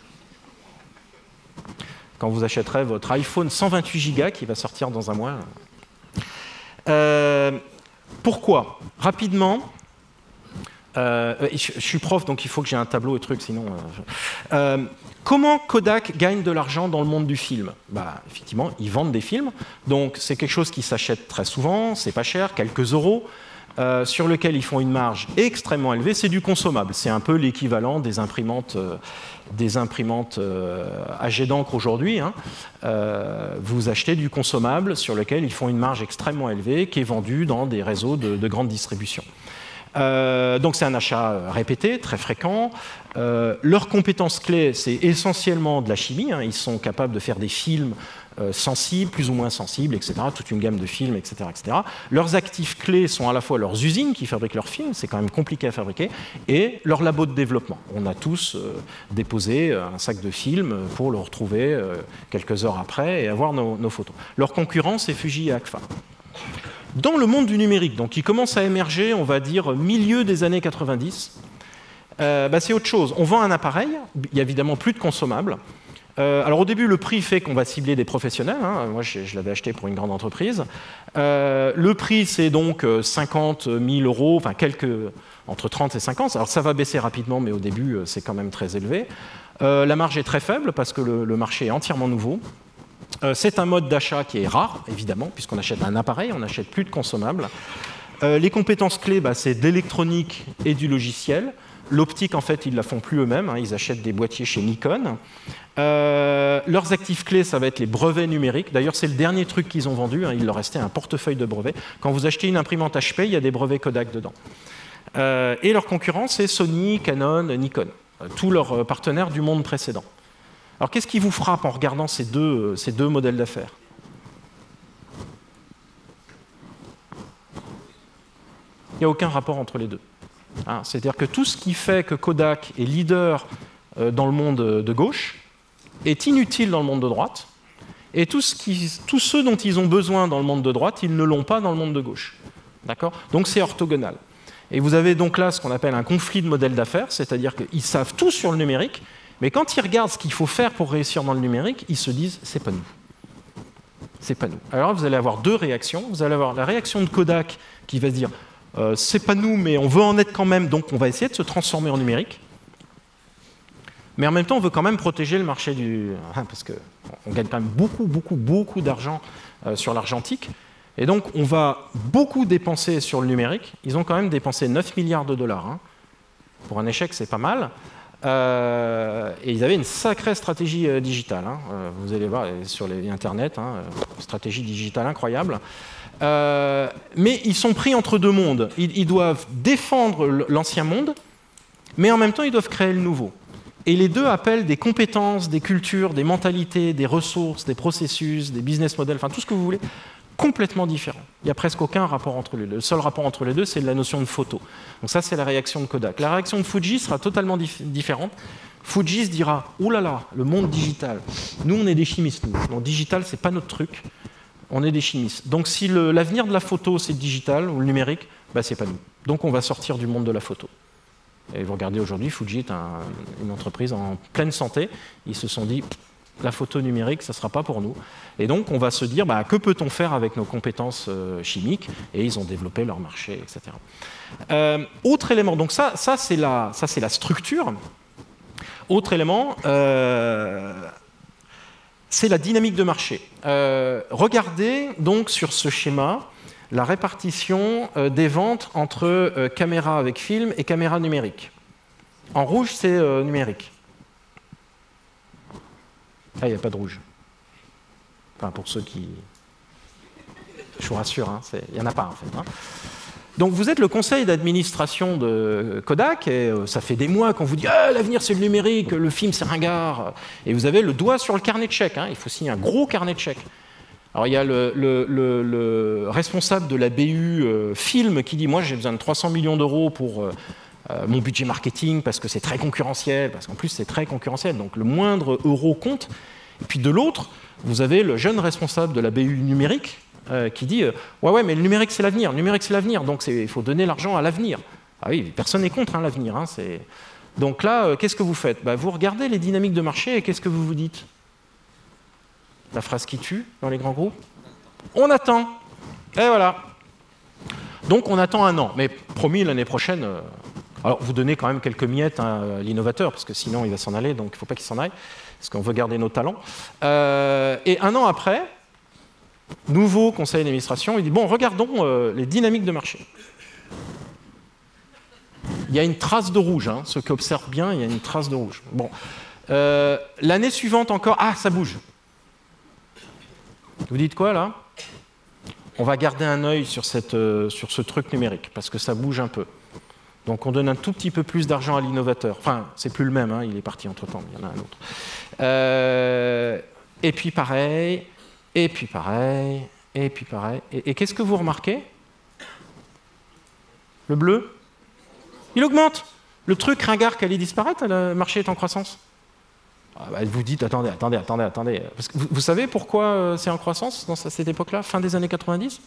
Quand vous achèterez votre iPhone cent vingt-huit gigas qui va sortir dans un mois. Euh, pourquoi? Rapidement. Euh, je, je suis prof, donc il faut que j'ai un tableau et trucs, sinon... Euh, je... euh, comment Kodak gagne de l'argent dans le monde du film? Bah, effectivement, ils vendent des films, donc c'est quelque chose qui s'achète très souvent, c'est pas cher, quelques euros, euh, sur lequel ils font une marge extrêmement élevée. C'est du consommable, c'est un peu l'équivalent des imprimantes, euh, des imprimantes euh, à jet d'encre aujourd'hui. Hein. Euh, vous achetez du consommable sur lequel ils font une marge extrêmement élevée qui est vendue dans des réseaux de, de grande distribution. Euh, donc c'est un achat répété, très fréquent. Euh, leurs compétences clés, c'est essentiellement de la chimie. Hein. Ils sont capables de faire des films euh, sensibles, plus ou moins sensibles, et cetera. Toute une gamme de films, et cetera, et cetera. Leurs actifs clés sont à la fois leurs usines qui fabriquent leurs films, c'est quand même compliqué à fabriquer, et leurs labos de développement. On a tous euh, déposé un sac de films pour le retrouver euh, quelques heures après et avoir nos, nos photos. Leur concurrent, c'est Fuji et Agfa. Dans le monde du numérique, donc qui commence à émerger, on va dire, milieu des années quatre-vingt-dix, euh, bah, c'est autre chose. On vend un appareil, il n'y a évidemment plus de consommables. Euh, alors au début, le prix fait qu'on va cibler des professionnels. Hein. Moi, je, je l'avais acheté pour une grande entreprise. Euh, le prix, c'est donc cinquante mille euros, enfin quelques, entre trente et cinquante. Alors ça va baisser rapidement, mais au début, c'est quand même très élevé. Euh, la marge est très faible parce que le, le marché est entièrement nouveau. Euh, c'est un mode d'achat qui est rare, évidemment, puisqu'on achète un appareil, on n'achète plus de consommables. Euh, les compétences clés, bah, c'est de l'électronique et du logiciel. L'optique, en fait, ils ne la font plus eux-mêmes, hein, ils achètent des boîtiers chez Nikon. Euh, leurs actifs clés, ça va être les brevets numériques. D'ailleurs, c'est le dernier truc qu'ils ont vendu, hein, il leur restait un portefeuille de brevets. Quand vous achetez une imprimante H P, il y a des brevets Kodak dedans. Euh, et leur concurrent, c'est Sony, Canon, Nikon, euh, tous leurs partenaires du monde précédent. Alors, qu'est-ce qui vous frappe en regardant ces deux, ces deux modèles d'affaires? Il n'y a aucun rapport entre les deux. Hein, c'est-à-dire que tout ce qui fait que Kodak est leader euh, dans le monde de gauche est inutile dans le monde de droite, et tout ce qui, tous ceux dont ils ont besoin dans le monde de droite, ils ne l'ont pas dans le monde de gauche. D'accord? Donc, c'est orthogonal. Et vous avez donc là ce qu'on appelle un conflit de modèles d'affaires, c'est-à-dire qu'ils savent tout sur le numérique, mais quand ils regardent ce qu'il faut faire pour réussir dans le numérique, ils se disent « c'est pas nous ». C'est pas nous. Alors vous allez avoir deux réactions. Vous allez avoir la réaction de Kodak qui va se dire euh, « c'est pas nous, mais on veut en être quand même, donc on va essayer de se transformer en numérique ». Mais en même temps, on veut quand même protéger le marché du... parce qu'on gagne quand même beaucoup, beaucoup, beaucoup d'argent euh, sur l'argentique. Et donc, on va beaucoup dépenser sur le numérique. Ils ont quand même dépensé neuf milliards de dollars. Hein. Pour un échec, c'est pas mal. Euh, et ils avaient une sacrée stratégie euh, digitale. Hein. Euh, vous allez voir sur les Internet, hein, stratégie digitale incroyable. Euh, mais ils sont pris entre deux mondes. Ils, ils doivent défendre l'ancien monde, mais en même temps, ils doivent créer le nouveau. Et les deux appellent des compétences, des cultures, des mentalités, des ressources, des processus, des business models, enfin tout ce que vous voulez, complètement différents. Il n'y a presque aucun rapport entre les deux. Le seul rapport entre les deux, c'est la notion de photo. Donc ça, c'est la réaction de Kodak. La réaction de Fuji sera totalement dif différente. Fuji se dira « Oh là là, le monde digital. Nous, on est des chimistes. Nous. Donc digital, c'est pas notre truc. On est des chimistes. Donc si l'avenir de la photo, c'est le digital ou le numérique, bah, c'est pas nous. Donc on va sortir du monde de la photo. » Et vous regardez aujourd'hui, Fuji est un, une entreprise en pleine santé. Ils se sont dit « La photo numérique, ça ne sera pas pour nous. » Et donc, on va se dire, bah, que peut-on faire avec nos compétences euh, chimiques? Et ils ont développé leur marché, et cetera. Euh, autre élément, donc ça, ça c'est la, ça, c'est la structure. Autre élément, euh, c'est la dynamique de marché. Euh, regardez donc sur ce schéma la répartition euh, des ventes entre euh, caméra avec film et caméra numérique. En rouge, c'est euh, numérique. Ah, il n'y a pas de rouge. Enfin, pour ceux qui... Je vous rassure, hein, il n'y en a pas en fait. Hein. Donc vous êtes le conseil d'administration de Kodak, et euh, ça fait des mois qu'on vous dit ah, « l'avenir c'est le numérique, le film c'est ringard ». Et vous avez le doigt sur le carnet de chèques, hein, il faut signer un gros carnet de chèques. Alors il y a le, le, le, le responsable de la B U euh, Film qui dit « moi j'ai besoin de trois cents millions d'euros pour euh, euh, mon budget marketing parce que c'est très concurrentiel, parce qu'en plus c'est très concurrentiel, donc le moindre euro compte ». Et puis de l'autre, vous avez le jeune responsable de la B U numérique euh, qui dit euh, « ouais, ouais, mais le numérique, c'est l'avenir, le numérique, c'est l'avenir, donc il faut donner l'argent à l'avenir. » Ah oui, personne n'est contre hein, l'avenir. Hein, donc là, euh, qu'est-ce que vous faites? Bah, vous regardez les dynamiques de marché et qu'est-ce que vous vous dites? La phrase qui tue dans les grands groupes? On attend. Et voilà. Donc on attend un an. Mais promis, l'année prochaine... Euh, alors vous donnez quand même quelques miettes hein, à l'innovateur, parce que sinon il va s'en aller, donc il ne faut pas qu'il s'en aille. Parce qu'on veut garder nos talents. Euh, et un an après, nouveau conseil d'administration, il dit, bon, regardons euh, les dynamiques de marché. Il y a une trace de rouge, hein, ceux qui observent bien, il y a une trace de rouge. Bon. Euh, l'année suivante encore, ah, ça bouge. Vous dites quoi, là? On va garder un œil sur, cette, euh, sur ce truc numérique, parce que ça bouge un peu. Donc on donne un tout petit peu plus d'argent à l'innovateur. Enfin, c'est plus le même, hein, il est parti entre-temps, il y en a un autre. Euh, et puis pareil, et puis pareil, et puis pareil. Et, et qu'est-ce que vous remarquez? Le bleu? Il augmente. Le truc ringard qui allait disparaître, le marché est en croissance. Ah bah, vous dites, attendez, attendez, attendez, attendez. Parce que vous, vous savez pourquoi c'est en croissance dans cette époque-là, fin des années quatre-vingt-dix?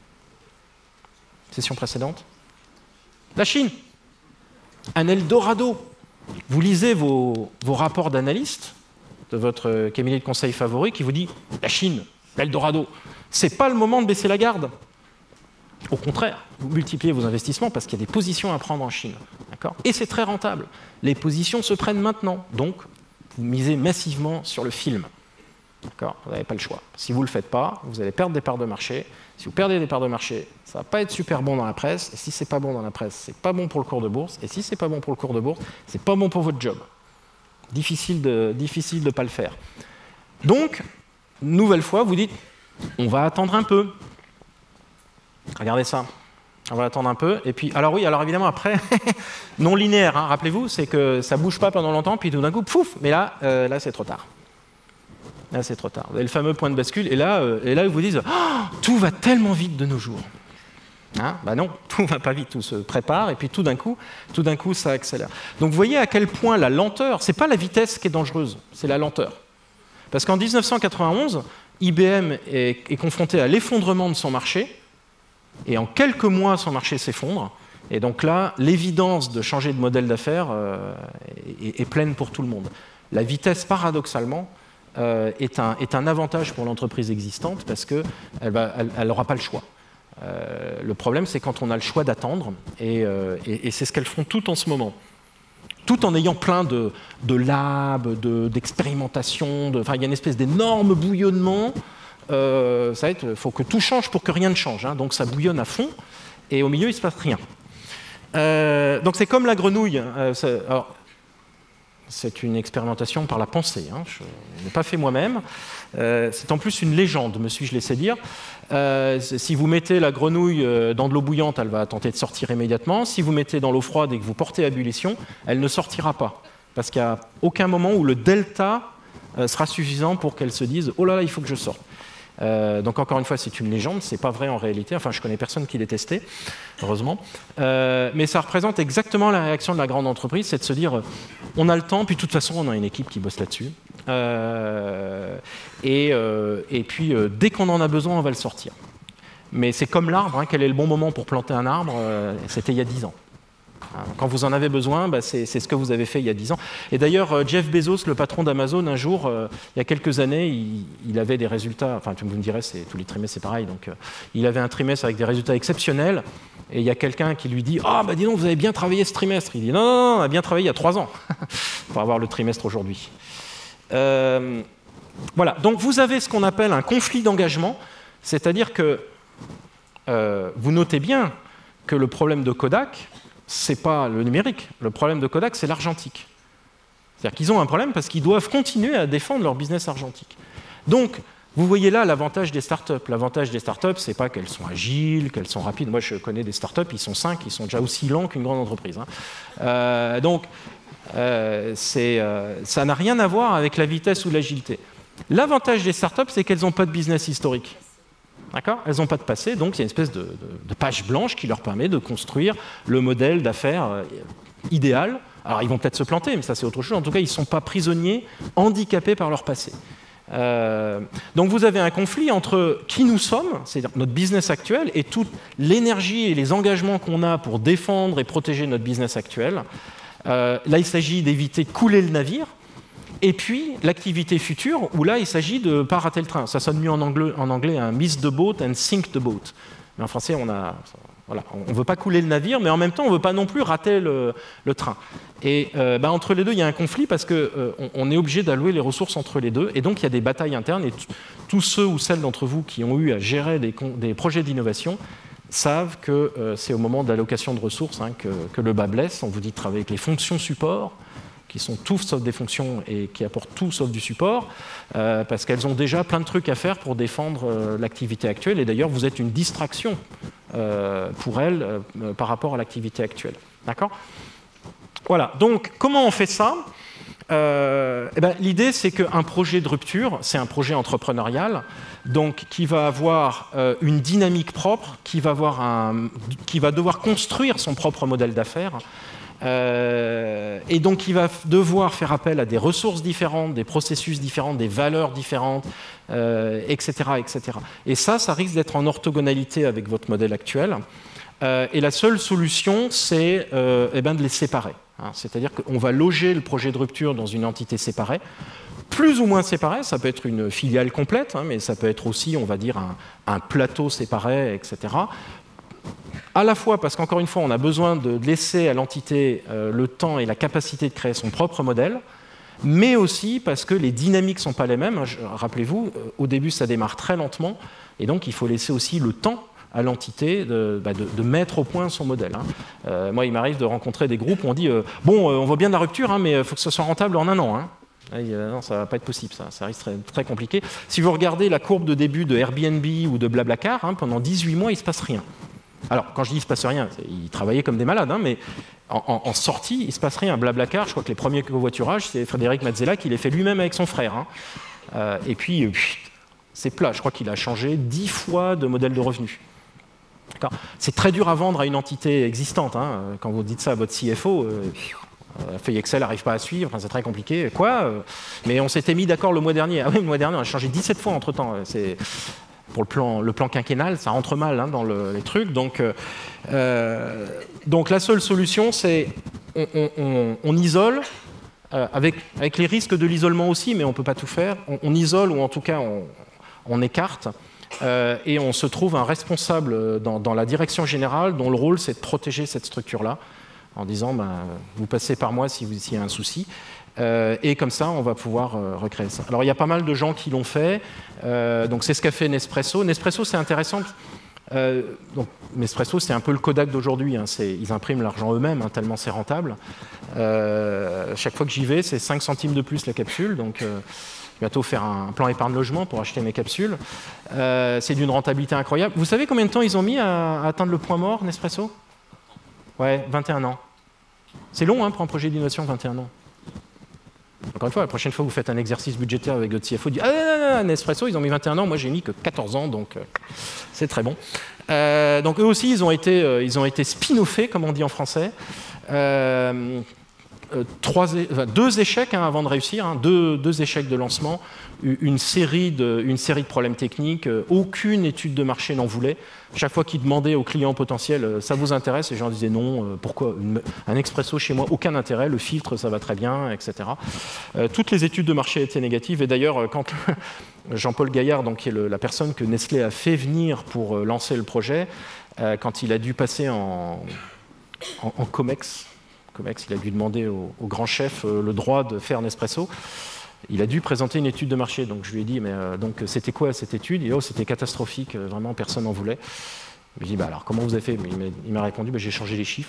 Session précédente. La Chine. Un Eldorado. Vous lisez vos, vos rapports d'analystes de votre cabinet de conseil favori qui vous dit « la Chine, l'Eldorado, c'est pas le moment de baisser la garde ». Au contraire, vous multipliez vos investissements parce qu'il y a des positions à prendre en Chine. Et c'est très rentable. Les positions se prennent maintenant. Donc, vous misez massivement sur le film. Vous n'avez pas le choix. Si vous ne le faites pas, vous allez perdre des parts de marché. Si vous perdez des parts de marché, ça ne va pas être super bon dans la presse. Et si ce n'est pas bon dans la presse, ce n'est pas bon pour le cours de bourse. Et si ce n'est pas bon pour le cours de bourse, ce n'est pas bon pour votre job. Difficile de difficile de pas le faire. Donc, nouvelle fois, vous dites, on va attendre un peu. Regardez ça. On va attendre un peu. Et puis, alors oui, alors évidemment, après, non linéaire, hein, rappelez-vous, c'est que ça ne bouge pas pendant longtemps, puis tout d'un coup, pouf, mais là, euh, là c'est trop tard. Là, c'est trop tard. Vous avez le fameux point de bascule, et là, euh, et là ils vous disent oh, tout va tellement vite de nos jours. Hein? Ben non, tout ne va pas vite, tout se prépare, et puis tout d'un coup, tout d'un coup, ça accélère. Donc vous voyez à quel point la lenteur, ce n'est pas la vitesse qui est dangereuse, c'est la lenteur. Parce qu'en mille neuf cent quatre-vingt-onze, I B M est, est confronté à l'effondrement de son marché, et en quelques mois, son marché s'effondre. Et donc là, l'évidence de changer de modèle d'affaires euh, est, est pleine pour tout le monde. La vitesse, paradoxalement, euh, est, un, est un avantage pour l'entreprise existante parce qu'elle n'aura pas le choix. Euh, le problème, c'est quand on a le choix d'attendre, et, euh, et, et c'est ce qu'elles font toutes en ce moment. Tout en ayant plein de, de labs, d'expérimentations, de, enfin, il y a une espèce d'énorme bouillonnement. Euh, ça va être, il faut que tout change pour que rien ne change. Hein. Donc ça bouillonne à fond, et au milieu, il ne se passe rien. Euh, donc c'est comme la grenouille. Euh, c'est une expérimentation par la pensée. Hein. Je ne l'ai pas fait moi-même. Euh, c'est en plus une légende, me suis-je laissé dire. Euh, si vous mettez la grenouille dans de l'eau bouillante, elle va tenter de sortir immédiatement. Si vous mettez dans l'eau froide et que vous portez à ébullition, elle ne sortira pas. Parce qu'il n'y a aucun moment où le delta euh, sera suffisant pour qu'elle se dise « Oh là là, il faut que je sorte ». Euh, donc encore une fois, c'est une légende, c'est pas vrai en réalité. Enfin, je connais personne qui l'ait testé, heureusement. Euh, mais ça représente exactement la réaction de la grande entreprise, c'est de se dire, on a le temps, puis de toute façon, on a une équipe qui bosse là-dessus. Euh, et, euh, et puis, euh, dès qu'on en a besoin, on va le sortir. Mais c'est comme l'arbre, hein, quel est le bon moment pour planter un arbre? euh, C'était il y a dix ans. Quand vous en avez besoin, bah c'est ce que vous avez fait il y a dix ans. Et d'ailleurs, Jeff Bezos, le patron d'Amazon, un jour, euh, il y a quelques années, il, il avait des résultats, enfin vous me direz, tous les trimestres c'est pareil, donc euh, il avait un trimestre avec des résultats exceptionnels, et il y a quelqu'un qui lui dit « Ah, oh, bah dis donc, vous avez bien travaillé ce trimestre ». Il dit « Non, non, non, on a bien travaillé il y a trois ans pour avoir le trimestre aujourd'hui ». Euh, voilà, donc vous avez ce qu'on appelle un conflit d'engagement, c'est-à-dire que euh, vous notez bien que le problème de Kodak, c'est pas le numérique. Le problème de Kodak, c'est l'argentique. C'est-à-dire qu'ils ont un problème parce qu'ils doivent continuer à défendre leur business argentique. Donc, vous voyez là l'avantage des startups. L'avantage des startups, c'est pas qu'elles sont agiles, qu'elles sont rapides. Moi, je connais des startups, ils sont cinq, ils sont déjà aussi lents qu'une grande entreprise. Hein. Euh, donc, euh, euh, ça n'a rien à voir avec la vitesse ou l'agilité. L'avantage des startups, c'est qu'elles n'ont pas de business historique. D'accord ? Elles n'ont pas de passé, donc il y a une espèce de, de, de page blanche qui leur permet de construire le modèle d'affaires euh, idéal. Alors ils vont peut-être se planter, mais ça c'est autre chose. En tout cas, ils ne sont pas prisonniers, handicapés par leur passé. Euh, donc vous avez un conflit entre qui nous sommes, c'est-à-dire notre business actuel, et toute l'énergie et les engagements qu'on a pour défendre et protéger notre business actuel. Euh, là, il s'agit d'éviter de couler le navire. Et puis, l'activité future, où là, il s'agit de ne pas rater le train. Ça sonne mieux en anglais, en anglais un miss the boat and sink the boat. Mais en français, on a, voilà, on ne veut pas couler le navire, mais en même temps, on ne veut pas non plus rater le, le train. Et euh, bah, entre les deux, il y a un conflit parce qu'on euh, on est obligé d'allouer les ressources entre les deux. Et donc, il y a des batailles internes. Et tous ceux ou celles d'entre vous qui ont eu à gérer des, des projets d'innovation savent que euh, c'est au moment de l'allocation de ressources hein, que, que le bas blesse. On vous dit de travailler avec les fonctions support, qui sont tout sauf des fonctions et qui apportent tout sauf du support, euh, parce qu'elles ont déjà plein de trucs à faire pour défendre euh, l'activité actuelle. Et d'ailleurs, vous êtes une distraction euh, pour elles euh, par rapport à l'activité actuelle. D'accord ? Voilà. Donc, comment on fait ça ? euh, eh ben, l'idée, c'est qu'un projet de rupture, c'est un projet entrepreneurial, donc qui va avoir euh, une dynamique propre, qui va, avoir un, qui va devoir construire son propre modèle d'affaires. Euh, et donc il va devoir faire appel à des ressources différentes, des processus différents, des valeurs différentes, euh, et cetera, et cetera. Et ça, ça risque d'être en orthogonalité avec votre modèle actuel. Euh, et la seule solution, c'est euh, eh ben de les séparer. Hein. C'est-à-dire qu'on va loger le projet de rupture dans une entité séparée, plus ou moins séparée. Ça peut être une filiale complète, hein, mais ça peut être aussi, on va dire, un, un plateau séparé, et cetera. À la fois parce qu'encore une fois, on a besoin de laisser à l'entité euh, le temps et la capacité de créer son propre modèle, mais aussi parce que les dynamiques ne sont pas les mêmes. Rappelez-vous, euh, au début, ça démarre très lentement, et donc il faut laisser aussi le temps à l'entité de, bah, de, de mettre au point son modèle. Hein. Euh, moi, il m'arrive de rencontrer des groupes où on dit euh, « Bon, euh, on voit bien de la rupture, hein, mais il faut que ce soit rentable en un an. Hein. » Non, ça ne va pas être possible, ça, ça risque très, très compliqué. Si vous regardez la courbe de début de Airbnb ou de Blablacar, hein, pendant dix-huit mois, il ne se passe rien. Alors, quand je dis « il ne se passe rien », ils travaillaient comme des malades, hein, mais en, en, en sortie, il ne se passe rien. Blablacar, je crois que les premiers covoiturages, c'est Frédéric Mazzella qui les fait lui-même avec son frère. Hein. Euh, et puis, c'est plat. Je crois qu'il a changé dix fois de modèle de revenu. C'est très dur à vendre à une entité existante. Hein. Quand vous dites ça à votre C F O, euh, la feuille Excel n'arrive pas à suivre, c'est très compliqué. Quoi Mais on s'était mis d'accord le mois dernier. Ah oui, le mois dernier, on a changé dix-sept fois entre-temps. C'est... Pour le plan, le plan quinquennal, ça rentre mal hein, dans le, les trucs. Donc, euh, donc la seule solution, c'est on, on, on, on isole, euh, avec, avec les risques de l'isolement aussi, mais on ne peut pas tout faire. On, on isole, ou en tout cas, on, on écarte, euh, et on se trouve un responsable dans, dans la direction générale, dont le rôle, c'est de protéger cette structure-là, en disant, ben, vous passez par moi si il y a un souci. Euh, et comme ça, on va pouvoir euh, recréer ça. Alors, il y a pas mal de gens qui l'ont fait. Euh, donc, c'est ce qu'a fait Nespresso. Nespresso, c'est intéressant. Euh, donc, Nespresso, c'est un peu le Kodak d'aujourd'hui. Hein. Ils impriment l'argent eux-mêmes, hein, tellement c'est rentable. Euh, chaque fois que j'y vais, c'est cinq centimes de plus la capsule. Donc, euh, bientôt faire un plan épargne logement pour acheter mes capsules. Euh, c'est d'une rentabilité incroyable. Vous savez combien de temps ils ont mis à, à atteindre le point mort, Nespresso? Ouais, vingt et un ans. C'est long hein, pour un projet d'innovation, vingt et un ans. Encore une fois, la prochaine fois que vous faites un exercice budgétaire avec votre C F O, dit « Ah non, non, Ah, Nespresso, ils ont mis vingt et un ans, moi j'ai mis que quatorze ans, donc euh, c'est très bon. Euh, donc eux aussi, ils ont été, euh, ils ont été spin-offés, comme on dit en français. Euh, euh, trois, enfin, deux échecs hein, avant de réussir, hein, deux, deux échecs de lancement, une série de, une série de problèmes techniques, euh, aucune étude de marché n'en voulait. Chaque fois qu'ils demandaient aux clients potentiels euh, « ça vous intéresse ?» les gens disaient « non, euh, pourquoi une, un expresso chez moi, aucun intérêt, le filtre ça va très bien, et cetera » euh, Toutes les études de marché étaient négatives et d'ailleurs quand Jean-Paul Gaillard, donc, qui est le, la personne que Nestlé a fait venir pour euh, lancer le projet, euh, quand il a dû passer en, en, en COMEX, COMEX, il a dû demander au, au grand chef euh, le droit de faire Nespresso. Il a dû présenter une étude de marché, donc je lui ai dit, mais euh, donc c'était quoi cette étude? Il dit, oh, c'était catastrophique, euh, vraiment personne n'en voulait. Je lui ai dit, bah alors comment vous avez fait? Il m'a répondu, bah, j'ai changé les chiffres.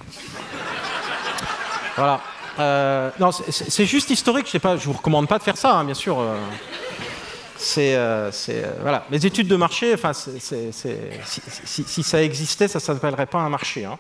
Voilà. Euh, non, c'est juste historique, je sais pas, je vous recommande pas de faire ça, hein, bien sûr. Euh, c'est, euh, euh, voilà. Les études de marché, enfin, c'est, c'est, c'est, si, si, si ça existait, ça s'appellerait pas un marché. Hein.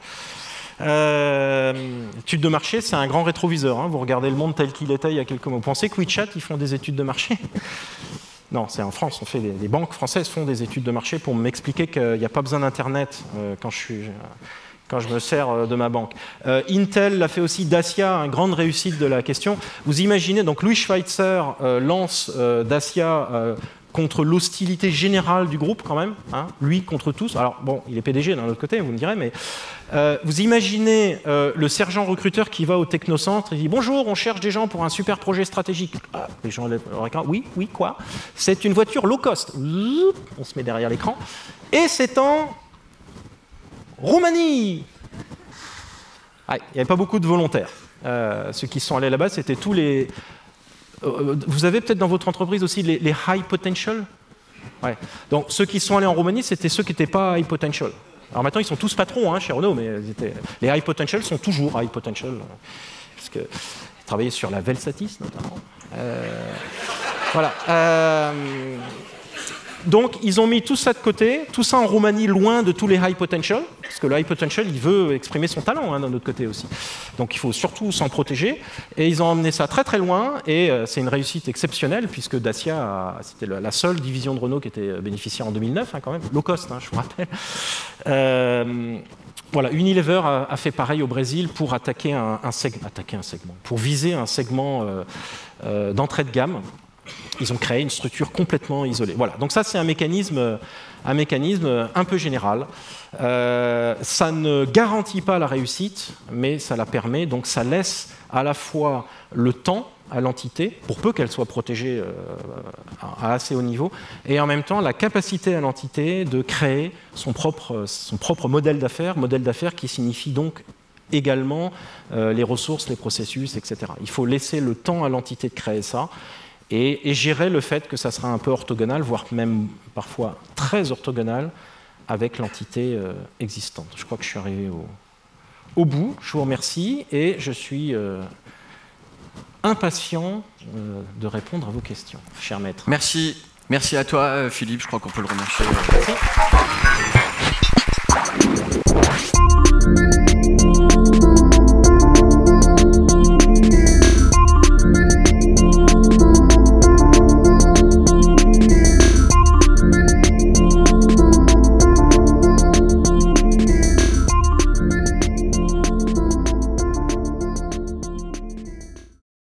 Euh, études de marché, c'est un grand rétroviseur. Hein. Vous regardez le monde tel qu'il était il y a quelques mois. Vous pensez que WeChat, ils font des études de marché? Non, c'est en France. On fait des, les banques françaises font des études de marché pour m'expliquer qu'il n'y a pas besoin d'Internet euh, quand, je suis, quand je me sers de ma banque. Euh, Intel l'a fait aussi, Dacia, une grande réussite de la question. Vous imaginez, donc Louis Schweitzer euh, lance euh, Dacia euh, contre l'hostilité générale du groupe quand même, hein, lui contre tous. Alors bon, il est P D G d'un autre côté, vous me direz, mais euh, vous imaginez euh, le sergent recruteur qui va au technocentre et dit « Bonjour, on cherche des gens pour un super projet stratégique. Ah, » Les gens lèvent leur écran. « Oui, oui, quoi ?»« C'est une voiture low cost. » On se met derrière l'écran. Et c'est en Roumanie. Ah, il n'y avait pas beaucoup de volontaires. Euh, ceux qui sont allés là-bas, c'était tous les... Vous avez peut-être dans votre entreprise aussi les, les high potential. Ouais. Donc ceux qui sont allés en Roumanie, c'était ceux qui n'étaient pas high potential. Alors maintenant, ils sont tous patrons hein, chez Renault, mais ils étaient... les high potential sont toujours high potential. Parce que ils travaillaient sur la Velsatis, notamment. Euh... Voilà. Euh... Donc, ils ont mis tout ça de côté, tout ça en Roumanie, loin de tous les high potential, parce que le high potential, il veut exprimer son talent hein, d'un autre côté aussi. Donc, il faut surtout s'en protéger. Et ils ont emmené ça très très loin, et euh, c'est une réussite exceptionnelle, puisque Dacia, c'était la seule division de Renault qui était bénéficiaire en deux mille neuf, hein, quand même, low cost, hein, je vous rappelle. Euh, voilà, Unilever a, a fait pareil au Brésil pour attaquer un, un, seg- attaquer un segment, pour viser un segment euh, euh, d'entrée de gamme. Ils ont créé une structure complètement isolée. Voilà. Donc ça, c'est un mécanisme, un mécanisme un peu général. Euh, ça ne garantit pas la réussite, mais ça la permet. Donc ça laisse à la fois le temps à l'entité, pour peu qu'elle soit protégée euh, à assez haut niveau, et en même temps la capacité à l'entité de créer son propre, son propre modèle d'affaires, modèle d'affaires qui signifie donc également euh, les ressources, les processus, et cetera. Il faut laisser le temps à l'entité de créer ça. Et, et gérer le fait que ça sera un peu orthogonal, voire même parfois très orthogonal, avec l'entité euh, existante. Je crois que je suis arrivé au, au bout. Je vous remercie et je suis euh, impatient euh, de répondre à vos questions, cher maître. Merci, merci à toi, Philippe. Je crois qu'on peut le remercier. Merci.